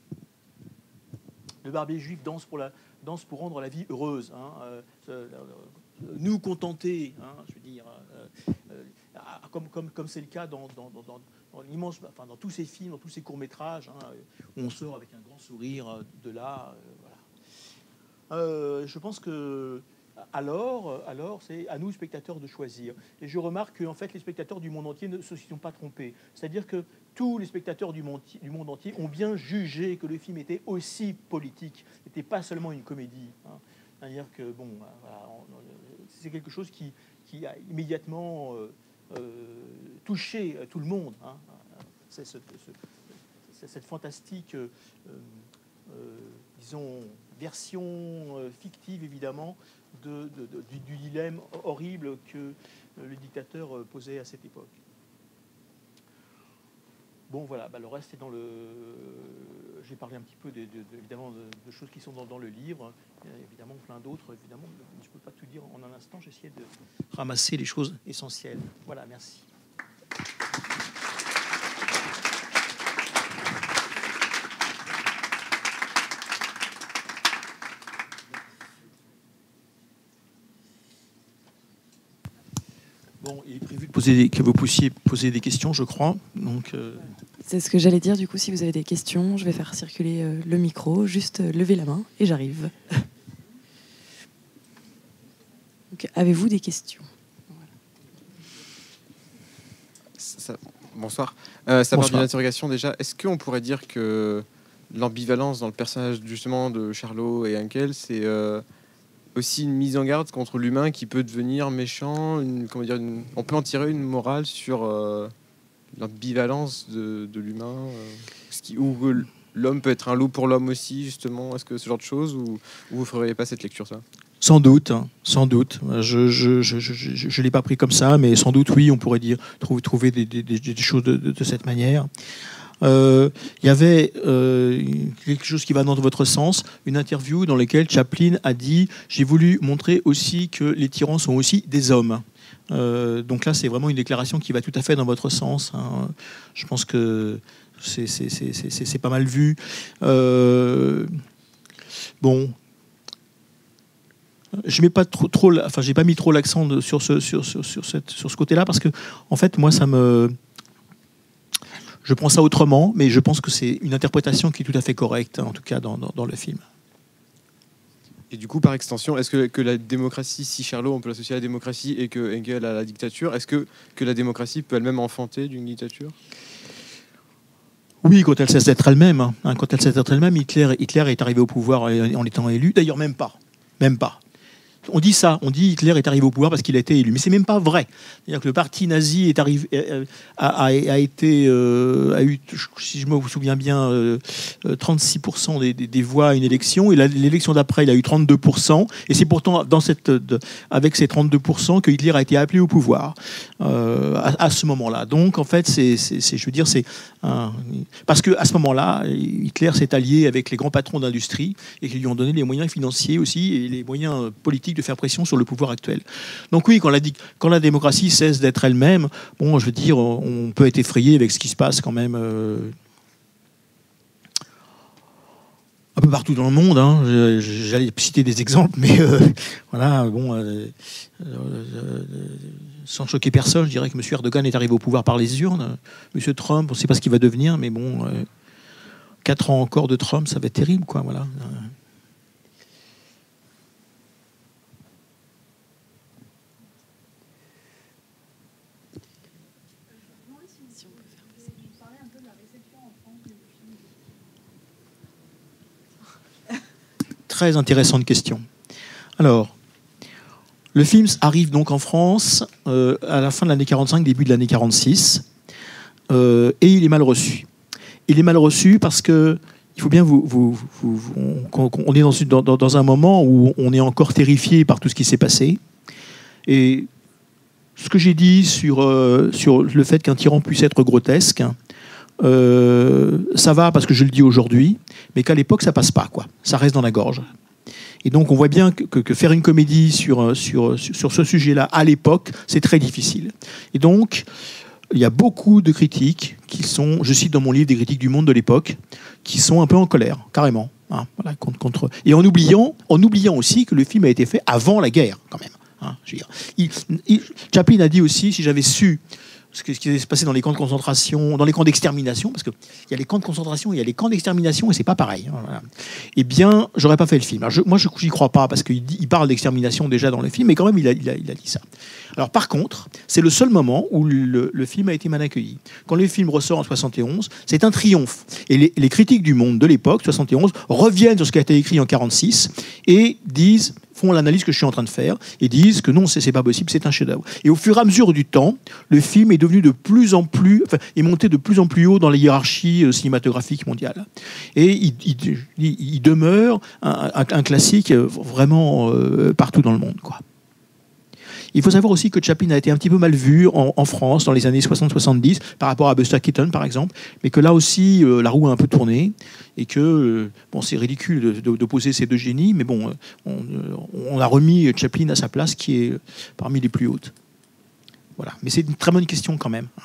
le barbier juif danse pour, la, danse pour rendre la vie heureuse. Hein, euh, euh, nous contenter, hein, je veux dire... Euh, euh, comme, comme, comme c'est le cas dans... dans, dans, dans Dans, l'immense, enfin, dans tous ces films, dans tous ces courts-métrages, hein, où on sort avec un grand sourire de là. Euh, voilà. Euh, je pense que alors, alors, c'est à nous, spectateurs, de choisir. Et je remarque qu'en fait, les spectateurs du monde entier ne se sont pas trompés. C'est-à-dire que tous les spectateurs du monde, du monde entier ont bien jugé que le film était aussi politique, n'était pas seulement une comédie. Hein. C'est-à-dire que bon, voilà, c'est quelque chose qui, qui a immédiatement euh, euh, touché tout le monde. Hein. C'est ce, ce, c'est cette fantastique, euh, euh, disons, version euh, fictive évidemment de, de, de, du, du dilemme horrible que euh, le dictateur posait à cette époque. Bon, voilà, bah, le reste est dans le... J'ai parlé un petit peu, de, de, de, évidemment, de, de choses qui sont dans, dans le livre. Il y a évidemment plein d'autres. Évidemment, je ne peux pas tout dire en un instant. J'essaie de ramasser les choses essentielles. Voilà, merci. Bon, il est prévu de poser, que vous puissiez poser des questions, je crois. Donc, euh... c'est ce que j'allais dire. Du coup, si vous avez des questions, je vais faire circuler euh, le micro. Juste euh, levez la main et j'arrive. Donc, avez-vous des questions? Voilà. Ça, bonsoir. Euh, ça part Bonsoir. d'une interrogation déjà. Est-ce qu'on pourrait dire que l'ambivalence dans le personnage justement de Charlot et Henkel, c'est euh, aussi une mise en garde contre l'humain qui peut devenir méchant, une, comment dire, une, on peut en tirer une morale sur euh, l'ambivalence de, de l'humain, euh, ce qui, où l'homme peut être un loup pour l'homme aussi, justement. Est-ce que ce genre de choses, ou, ou vous ne feriez pas cette lecture, ça? Sans doute, hein, sans doute. Je je, je, je, je, je l'ai pas pris comme ça, mais sans doute, oui, on pourrait dire, trouver, trouver des, des, des, des choses de, de, de cette manière. Il euh, y avait euh, quelque chose qui va dans votre sens, une interview dans laquelle Chaplin a dit « J'ai voulu montrer aussi que les tyrans sont aussi des hommes ». Euh, donc là, c'est vraiment une déclaration qui va tout à fait dans votre sens. Hein. Je pense que c'est, c'est, c'est, c'est, c'est pas mal vu. Euh, bon... Je mets pas trop, trop, enfin, j'ai pas mis trop l'accent de, sur ce, sur, sur, sur, cette, sur ce côté-là parce que, en fait, moi, ça me, je prends ça autrement, mais je pense que c'est une interprétation qui est tout à fait correcte, en tout cas dans, dans, dans le film. Et du coup, par extension, est-ce que, que la démocratie, si Charlot, on peut l'associer à la démocratie et que Engel à la dictature, est-ce que, que la démocratie peut elle-même enfanter d'une dictature? Oui, quand elle cesse d'être elle-même. Hein. Quand elle cesse d'être elle-même, Hitler, Hitler est arrivé au pouvoir en étant élu. D'ailleurs, même pas. Même pas. On dit ça, on dit Hitler est arrivé au pouvoir parce qu'il a été élu, mais c'est même pas vrai. C'est-à-dire que le parti nazi est arrivé, a, a, a été, euh, a eu, si je me souviens bien, euh, trente-six pour cent des, des, des voix à une élection, et l'élection d'après, il a eu trente-deux pour cent, et c'est pourtant dans cette, de, avec ces trente-deux pour cent que Hitler a été appelé au pouvoir euh, à, à ce moment-là. Donc en fait, c'est, c'est, c'est, je veux dire, c'est un, parce que à ce moment-là, Hitler s'est allié avec les grands patrons d'industrie et qui lui ont donné les moyens financiers aussi et les moyens politiques de faire pression sur le pouvoir actuel. Donc oui, quand la, quand la démocratie cesse d'être elle-même, bon, je veux dire, on peut être effrayé avec ce qui se passe quand même euh, un peu partout dans le monde. Hein. J'allais citer des exemples, mais euh, voilà, bon, euh, euh, sans choquer personne, je dirais que M. Erdogan est arrivé au pouvoir par les urnes. M. Trump, on ne sait pas ce qu'il va devenir, mais bon, euh, quatre ans encore de Trump, ça va être terrible, quoi, voilà. Très intéressante question. Alors, le film arrive donc en France euh, à la fin de l'année quarante-cinq, début de l'année quarante-six, euh, et il est mal reçu. Il est mal reçu parce que il faut bien vous, vous, vous, vous on, on est dans, dans, dans un moment où on est encore terrifié par tout ce qui s'est passé. Et ce que j'ai dit sur, euh, sur le fait qu'un tyran puisse être grotesque, Euh, ça va parce que je le dis aujourd'hui, mais qu'à l'époque ça passe pas, quoi. Ça reste dans la gorge. Et donc on voit bien que, que, que faire une comédie sur, sur, sur ce sujet-là à l'époque, c'est très difficile. Et donc il y a beaucoup de critiques qui sont, je cite dans mon livre des critiques du Monde de l'époque, qui sont un peu en colère, carrément. Hein, voilà, contre, contre... Et en oubliant, en oubliant aussi que le film a été fait avant la guerre, quand même. Hein, je veux dire. Il, il, Chaplin a dit aussi, si j'avais su ce qui s'est passé dans les camps de concentration, dans les camps d'extermination, parce qu'il y a les camps de concentration, il y a les camps d'extermination, et c'est pas pareil. Voilà. Eh bien, j'aurais pas fait le film. Alors je, moi, je n'y crois pas, parce qu'il il parle d'extermination déjà dans le film, mais quand même, il a, il a, il a dit ça. Alors par contre, c'est le seul moment où le, le film a été mal accueilli. Quand le film ressort en soixante et onze, c'est un triomphe. Et les, les critiques du Monde de l'époque, soixante et onze, reviennent sur ce qui a été écrit en quarante-six, et disent, font l'analyse que je suis en train de faire et disent que non, c'est, c'est pas possible, c'est un chef-d'œuvre. Et au fur et à mesure du temps, le film est devenu de plus en plus, enfin, est monté de plus en plus haut dans les hiérarchies euh, cinématographiques mondiales. Et il, il, il, il demeure un, un, un classique vraiment euh, partout dans le monde, quoi. Il faut savoir aussi que Chaplin a été un petit peu mal vu en, en France dans les années soixante soixante-dix par rapport à Buster Keaton, par exemple, mais que là aussi, euh, la roue a un peu tourné et que, euh, bon, c'est ridicule d'opposer ces deux génies, mais bon, on, on a remis Chaplin à sa place qui est parmi les plus hautes. Voilà. Mais c'est une très bonne question quand même.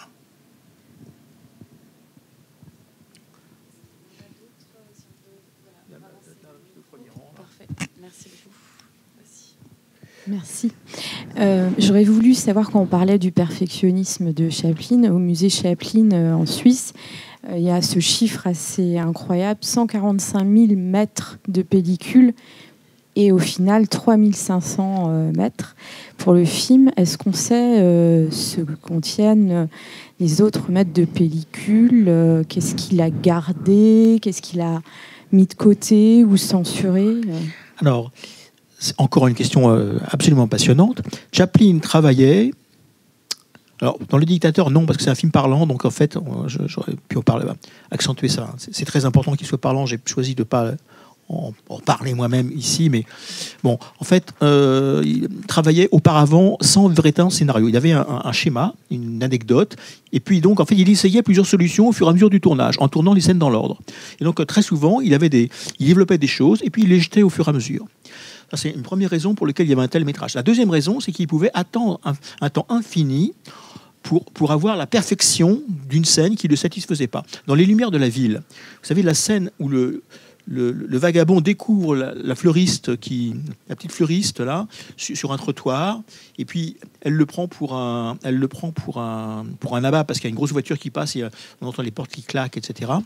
Merci. Euh, j'aurais voulu savoir, quand on parlait du perfectionnisme de Chaplin, au musée Chaplin euh, en Suisse, euh, il y a ce chiffre assez incroyable, cent quarante-cinq mille mètres de pellicule et au final trois mille cinq cents euh, mètres pour le film. Est-ce qu'on sait euh, ce que contiennent les autres mètres de pellicule euh, Qu'est-ce qu'il a gardé? Qu'est-ce qu'il a mis de côté ou censuré? Alors, c'est encore une question euh, absolument passionnante. Chaplin travaillait... Alors, dans Le Dictateur, non, parce que c'est un film parlant, donc en fait, j'aurais pu en parler, accentuer ça. C'est, c'est très important qu'il soit parlant. J'ai choisi de ne pas en, en parler moi-même ici, mais bon, en fait, euh, il travaillait auparavant sans véritable scénario. Il avait un, un, un schéma, une anecdote, et puis donc, en fait, il essayait plusieurs solutions au fur et à mesure du tournage, en tournant les scènes dans l'ordre. Et donc, très souvent, il avait des, il développait des choses, et puis il les jetait au fur et à mesure. Ça, c'est une première raison pour laquelle il y avait un tel métrage. La deuxième raison, c'est qu'il pouvait attendre un, un temps infini pour, pour avoir la perfection d'une scène qui ne le satisfaisait pas. Dans Les Lumières de la ville, vous savez, la scène où le, le, le vagabond découvre la, la fleuriste, qui, la petite fleuriste, là, sur, sur un trottoir, et puis elle le prend pour un, elle le prend pour un, pour un abat, parce qu'il y a une grosse voiture qui passe, et on entend les portes qui claquent, et cetera.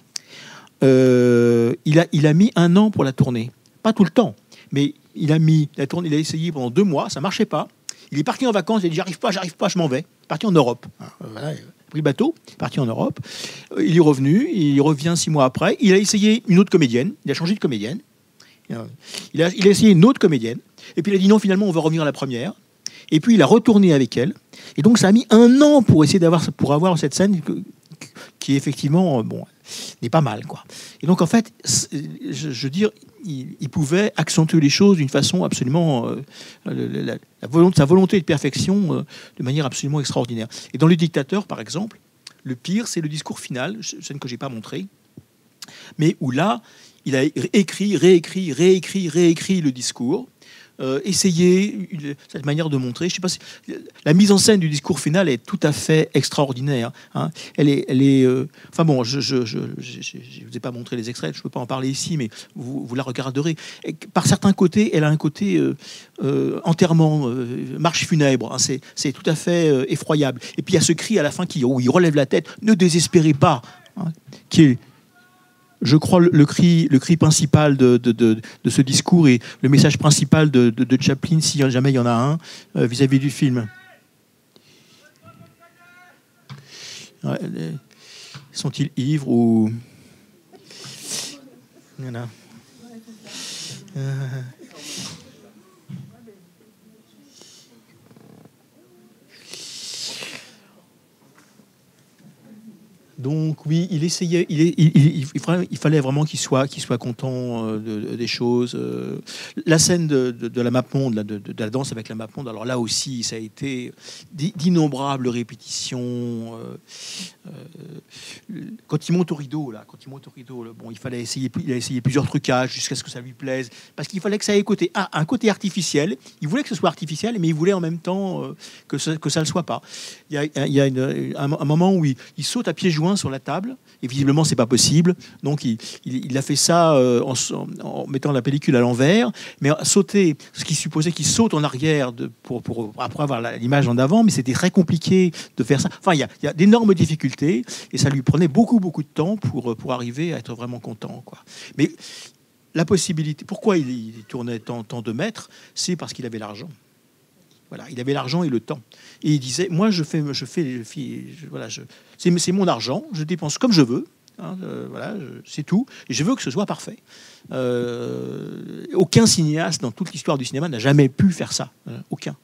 Euh, il, a, il a mis un an pour la tourner. Pas tout le temps, mais il a mis la tournée, il a essayé pendant deux mois, ça marchait pas. Il est parti en vacances, il a dit j'arrive pas, j'arrive pas, je m'en vais. Il est parti en Europe. Voilà, il a pris le bateau, il est parti en Europe. Il est revenu, il revient six mois après. Il a essayé une autre comédienne, il a changé de comédienne. Il a, il a essayé une autre comédienne. Et puis il a dit non, finalement on va revenir à la première. Et puis il a retourné avec elle. Et donc ça a mis un an pour essayer d'avoir, pour avoir cette scène qui effectivement, bon, n'est pas mal, quoi. Et donc en fait, je, je veux dire, il, il pouvait accentuer les choses d'une façon absolument, euh, la, la, la volonté, sa volonté de perfection euh, de manière absolument extraordinaire. Et dans Le Dictateur, par exemple, le pire, c'est le discours final, scène que j'ai pas montrée, mais où là, il a écrit, réécrit, réécrit, réécrit le discours. Euh, essayer cette manière de montrer. Je sais pas si la mise en scène du discours final est tout à fait extraordinaire. Hein. Elle est, elle est. Euh, enfin bon, je, je, je, je, je vous ai pas montré les extraits, je peux pas en parler ici, mais vous, vous la regarderez. Et par certains côtés, elle a un côté euh, euh, enterrement, euh, marche funèbre. Hein. C'est, c'est tout à fait euh, effroyable. Et puis il y a ce cri à la fin qui, où il relève la tête. Ne désespérez pas, hein, qui est, je crois, le, le, cri, le cri principal de, de, de, de ce discours et le message principal de, de, de Chaplin, si jamais il y en a un, euh, vis-à-vis du film. Ouais, les... Sont-ils ivres ou... Il y en a. Euh... Donc oui, il essayait, il, il, il, il, il fallait vraiment qu'il soit, qu'il soit content de, de, des choses. La scène de, de, de la map-monde, de, de, de la danse avec la map-monde, alors là aussi, ça a été d'innombrables répétitions. Euh, euh, quand il monte au rideau, là, quand il monte au rideau, là, bon, il fallait essayer, il a essayé plusieurs trucages jusqu'à ce que ça lui plaise, parce qu'il fallait que ça ait côté, ah, un côté artificiel. Il voulait que ce soit artificiel, mais il voulait en même temps euh, que, ça, que ça le soit pas. Il y a, il y a une, un, un moment où il, il saute à pieds joints sur la table, et visiblement c'est pas possible, donc il, il, il a fait ça euh, en, en mettant la pellicule à l'envers, mais sauter, ce qui supposait qu'il saute en arrière de, pour, pour après avoir la, l'image en avant, mais c'était très compliqué de faire ça. Enfin, il y a, il y a d'énormes difficultés, et ça lui prenait beaucoup beaucoup de temps pour, pour arriver à être vraiment content, quoi. Mais la possibilité, pourquoi il, il tournait tant, tant de mètres, c'est parce qu'il avait l'argent. Voilà, il avait l'argent et le temps. Et il disait, moi, je fais, je fais, je fais je, voilà, je, c'est, c'est mon argent, je dépense comme je veux. Hein, euh, voilà, c'est tout. Et je veux que ce soit parfait. Euh, aucun cinéaste dans toute l'histoire du cinéma n'a jamais pu faire ça. Euh, aucun.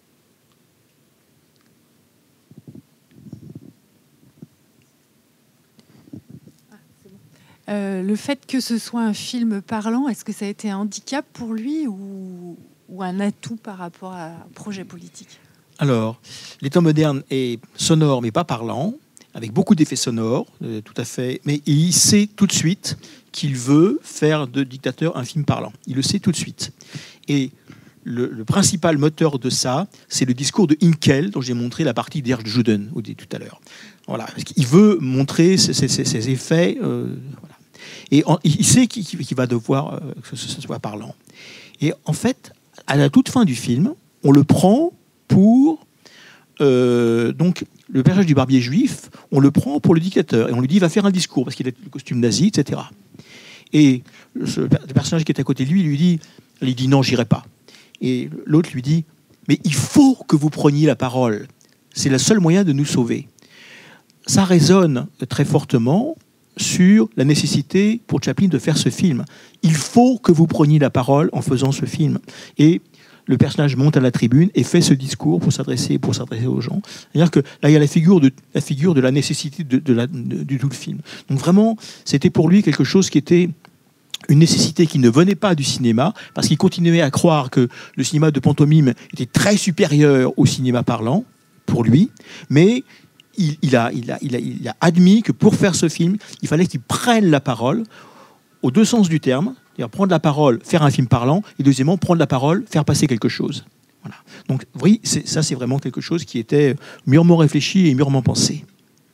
Euh, le fait que ce soit un film parlant, est-ce que ça a été un handicap pour lui ou, ou un atout par rapport à un projet politique? Alors, Les Temps modernes est sonore mais pas parlant, avec beaucoup d'effets sonores, euh, tout à fait. Mais il sait tout de suite qu'il veut faire de Dictateur un film parlant. Il le sait tout de suite. Et le, le principal moteur de ça, c'est le discours de Hinkel, dont j'ai montré la partie d'Ernst Juden tout à l'heure. Voilà, parce qu'il veut montrer ces, ces, ces effets. Euh, voilà. Et en, il sait qu'il, qu'il va devoir euh, que ce soit parlant. Et en fait, à la toute fin du film, on le prend pour euh, donc le personnage du barbier juif, on le prend pour le dictateur et on lui dit il va faire un discours parce qu'il a le costume nazi, et cetera. Et ce, le personnage qui est à côté de lui lui dit, il dit non, j'irai pas. Et l'autre lui dit mais il faut que vous preniez la parole. C'est le seul moyen de nous sauver. Ça résonne très fortement sur la nécessité pour Chaplin de faire ce film. Il faut que vous preniez la parole en faisant ce film. Et le personnage monte à la tribune et fait ce discours pour s'adresser, pour s'adresser aux gens. C'est-à-dire que là, il y a la figure de la, figure de la nécessité de, de la, de, du tout le film. Donc vraiment, c'était pour lui quelque chose qui était une nécessité qui ne venait pas du cinéma, parce qu'il continuait à croire que le cinéma de pantomime était très supérieur au cinéma parlant, pour lui, mais il, il, a, il, a, il, a, il a admis que pour faire ce film, il fallait qu'il prenne la parole, aux deux sens du terme, c'est-à-dire prendre la parole, faire un film parlant, et deuxièmement, prendre la parole, faire passer quelque chose. Voilà. Donc, oui, c'est, ça, c'est vraiment quelque chose qui était mûrement réfléchi et mûrement pensé.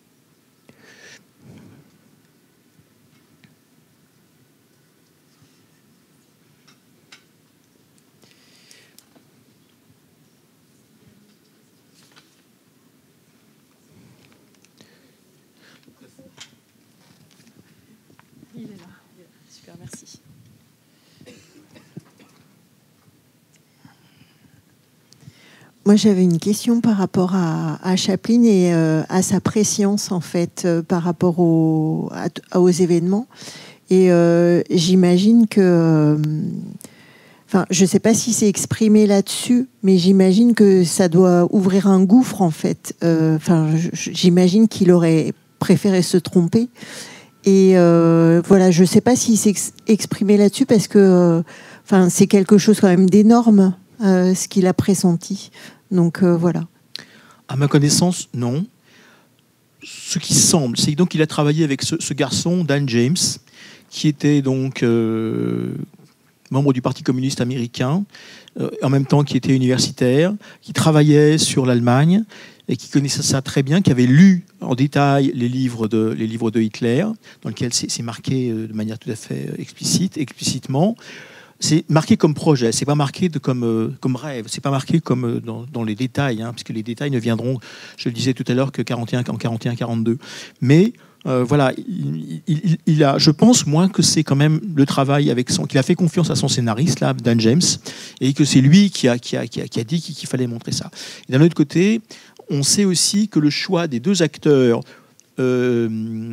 Il est là. Super, merci. Moi, j'avais une question par rapport à, à Chaplin et euh, à sa préscience, en fait, euh, par rapport au, à, aux événements. Et euh, j'imagine que... Euh, enfin, je ne sais pas si c'est exprimé là-dessus, mais j'imagine que ça doit ouvrir un gouffre, en fait. Enfin, euh, j'imagine qu'il aurait préféré se tromper. Et euh, voilà, je ne sais pas s'il s'est exprimé là-dessus, parce que euh, enfin, c'est quelque chose quand même d'énorme, euh, ce qu'il a pressenti. Donc euh, voilà. À ma connaissance, non. Ce qui semble, c'est donc qu'il a travaillé avec ce, ce garçon, Dan James, qui était donc euh, membre du Parti communiste américain, euh, en même temps qui était universitaire, qui travaillait sur l'Allemagne et qui connaissait ça très bien, qui avait lu en détail les livres de, les livres de Hitler, dans lesquels c'est, c'est marqué de manière tout à fait explicite, explicitement. C'est marqué comme projet, c'est pas marqué de, comme, euh, comme rêve, c'est pas marqué comme euh, dans, dans les détails, hein, puisque les détails ne viendront, je le disais tout à l'heure, que quarante et un, en quarante et un quarante-deux. Mais euh, voilà, il, il, il a, je pense, moi, que c'est quand même le travail avec son, qu'il a fait confiance à son scénariste, là, Dan James, et que c'est lui qui a, qui a, qui a, qui a dit qu'il, qu'il fallait montrer ça. Et d'un autre côté, on sait aussi que le choix des deux acteurs, euh,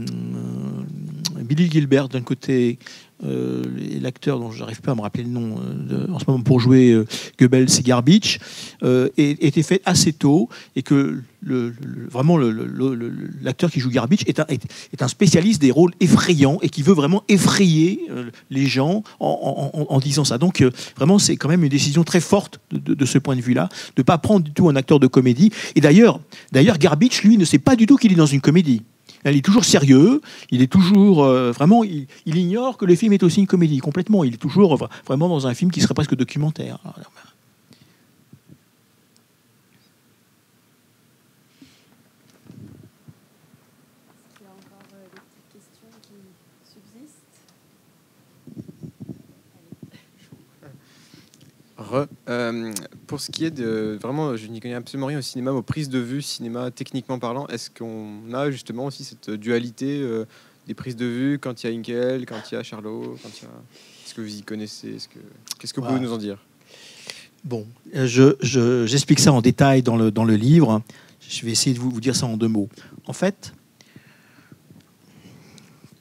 Billy Gilbert d'un côté, Euh, l'acteur dont je n'arrive pas à me rappeler le nom euh, de, en ce moment pour jouer euh, Goebbels et Garbage euh, était fait assez tôt et que le, le, vraiment le, le, le, l'acteur qui joue Garbage est un, est, est un spécialiste des rôles effrayants et qui veut vraiment effrayer euh, les gens en, en, en disant ça. Donc euh, vraiment c'est quand même une décision très forte de, de, de ce point de vue-là, de ne pas prendre du tout un acteur de comédie. Et d'ailleurs, d'ailleurs Garbage lui ne sait pas du tout qu'il est dans une comédie. Il est toujours sérieux, il est toujours euh, vraiment, il, il ignore que le film est aussi une comédie complètement. Il est toujours euh, vraiment dans un film qui serait presque documentaire. Est-ce qu'il y a encore euh, des petites questions qui subsistent? Re, euh, pour ce qui est de vraiment, je n'y connais absolument rien au cinéma, aux prises de vue, cinéma techniquement parlant, est-ce qu'on a justement aussi cette dualité euh, des prises de vue quand il y a Hinkel, quand il y a Charlot, quand il y a... Est-ce que vous y connaissez? Est-ce que... Qu'est-ce que vous voilà. pouvez nous en dire? Bon, je, je, j'explique ça en détail dans le, dans le livre. Je vais essayer de vous, vous dire ça en deux mots. En fait,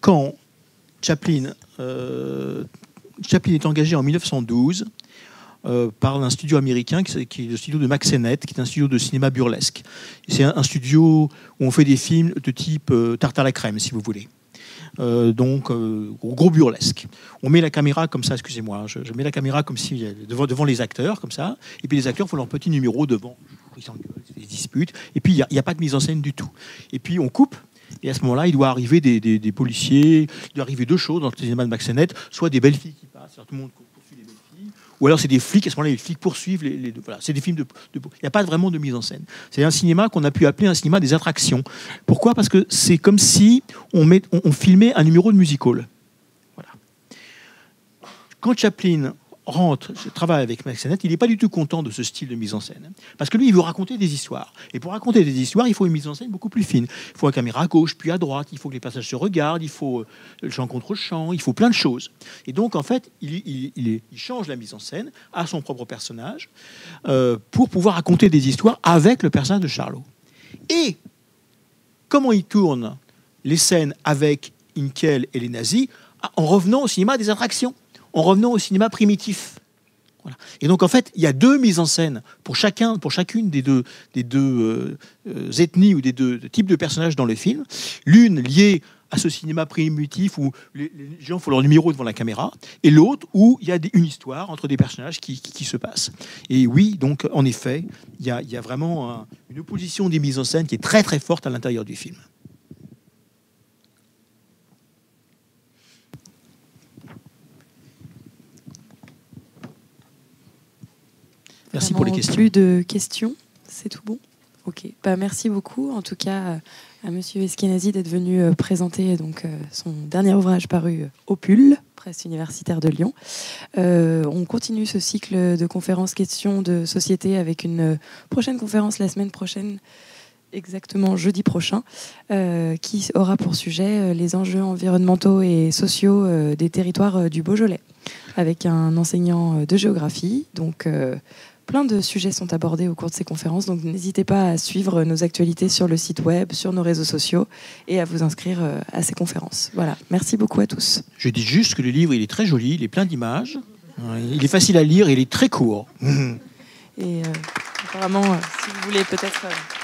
quand Chaplin, euh, Chaplin est engagé en mille neuf cent douze euh, par un studio américain qui, qui est le studio de Mack Sennett, qui est un studio de cinéma burlesque. C'est un, un studio où on fait des films de type euh, tarte à la crème, si vous voulez. Euh, donc euh, gros burlesque. On met la caméra comme ça, excusez-moi, je, je mets la caméra comme si devant, devant les acteurs, comme ça, et puis les acteurs font leur petit numéro devant. Ils s'engueulent, ils se disputent, et puis il n'y a, a pas de mise en scène du tout. Et puis on coupe. Et à ce moment-là, il doit arriver des, des, des policiers, il doit arriver deux choses dans le cinéma de Mack Sennett, soit des belles filles qui passent, tout le monde poursuit les belles filles, ou alors c'est des flics, à ce moment-là, les flics poursuivent les, les deux. Voilà, c'est des films de... de il n'y a pas vraiment de mise en scène. C'est un cinéma qu'on a pu appeler un cinéma des attractions. Pourquoi ? Parce que c'est comme si on, met, on, on filmait un numéro de music-hall. Voilà. Quand Chaplin rentre, travaille avec Mack Sennett, il n'est pas du tout content de ce style de mise en scène. Parce que lui, il veut raconter des histoires. Et pour raconter des histoires, il faut une mise en scène beaucoup plus fine. Il faut une caméra à gauche, puis à droite, il faut que les passages se regardent, il faut le chant contre chant, il faut plein de choses. Et donc, en fait, il, il, il, il change la mise en scène à son propre personnage euh, pour pouvoir raconter des histoires avec le personnage de Charlot. Et comment il tourne les scènes avec Hinkel et les nazis en revenant au cinéma des attractions, en revenant au cinéma primitif. Voilà. Et donc, en fait, il y a deux mises en scène pour, chacun, pour chacune des deux, des deux euh, ethnies ou des deux types de personnages dans le film. L'une liée à ce cinéma primitif où les, les gens font leur numéro devant la caméra, et l'autre où il y a des, une histoire entre des personnages qui, qui, qui se passent. Et oui, donc, en effet, il y a, il y a vraiment un, une opposition des mises en scène qui est très, très forte à l'intérieur du film. Merci pour les questions. Plus de questions, c'est tout bon. Ok. Bah, merci beaucoup, en tout cas, à Monsieur Eskenazi d'être venu présenter donc son dernier ouvrage paru au Pull, presse universitaire de Lyon. Euh, on continue ce cycle de conférences questions de société avec une prochaine conférence la semaine prochaine, exactement jeudi prochain, euh, qui aura pour sujet les enjeux environnementaux et sociaux euh, des territoires euh, du Beaujolais, avec un enseignant de géographie. Donc, euh, plein de sujets sont abordés au cours de ces conférences, donc n'hésitez pas à suivre nos actualités sur le site web, sur nos réseaux sociaux, et à vous inscrire euh, à ces conférences. Voilà, merci beaucoup à tous. Je dis juste que le livre, il est très joli, il est plein d'images, il est facile à lire, et il est très court. Et euh, apparemment, euh, si vous voulez peut-être... Euh,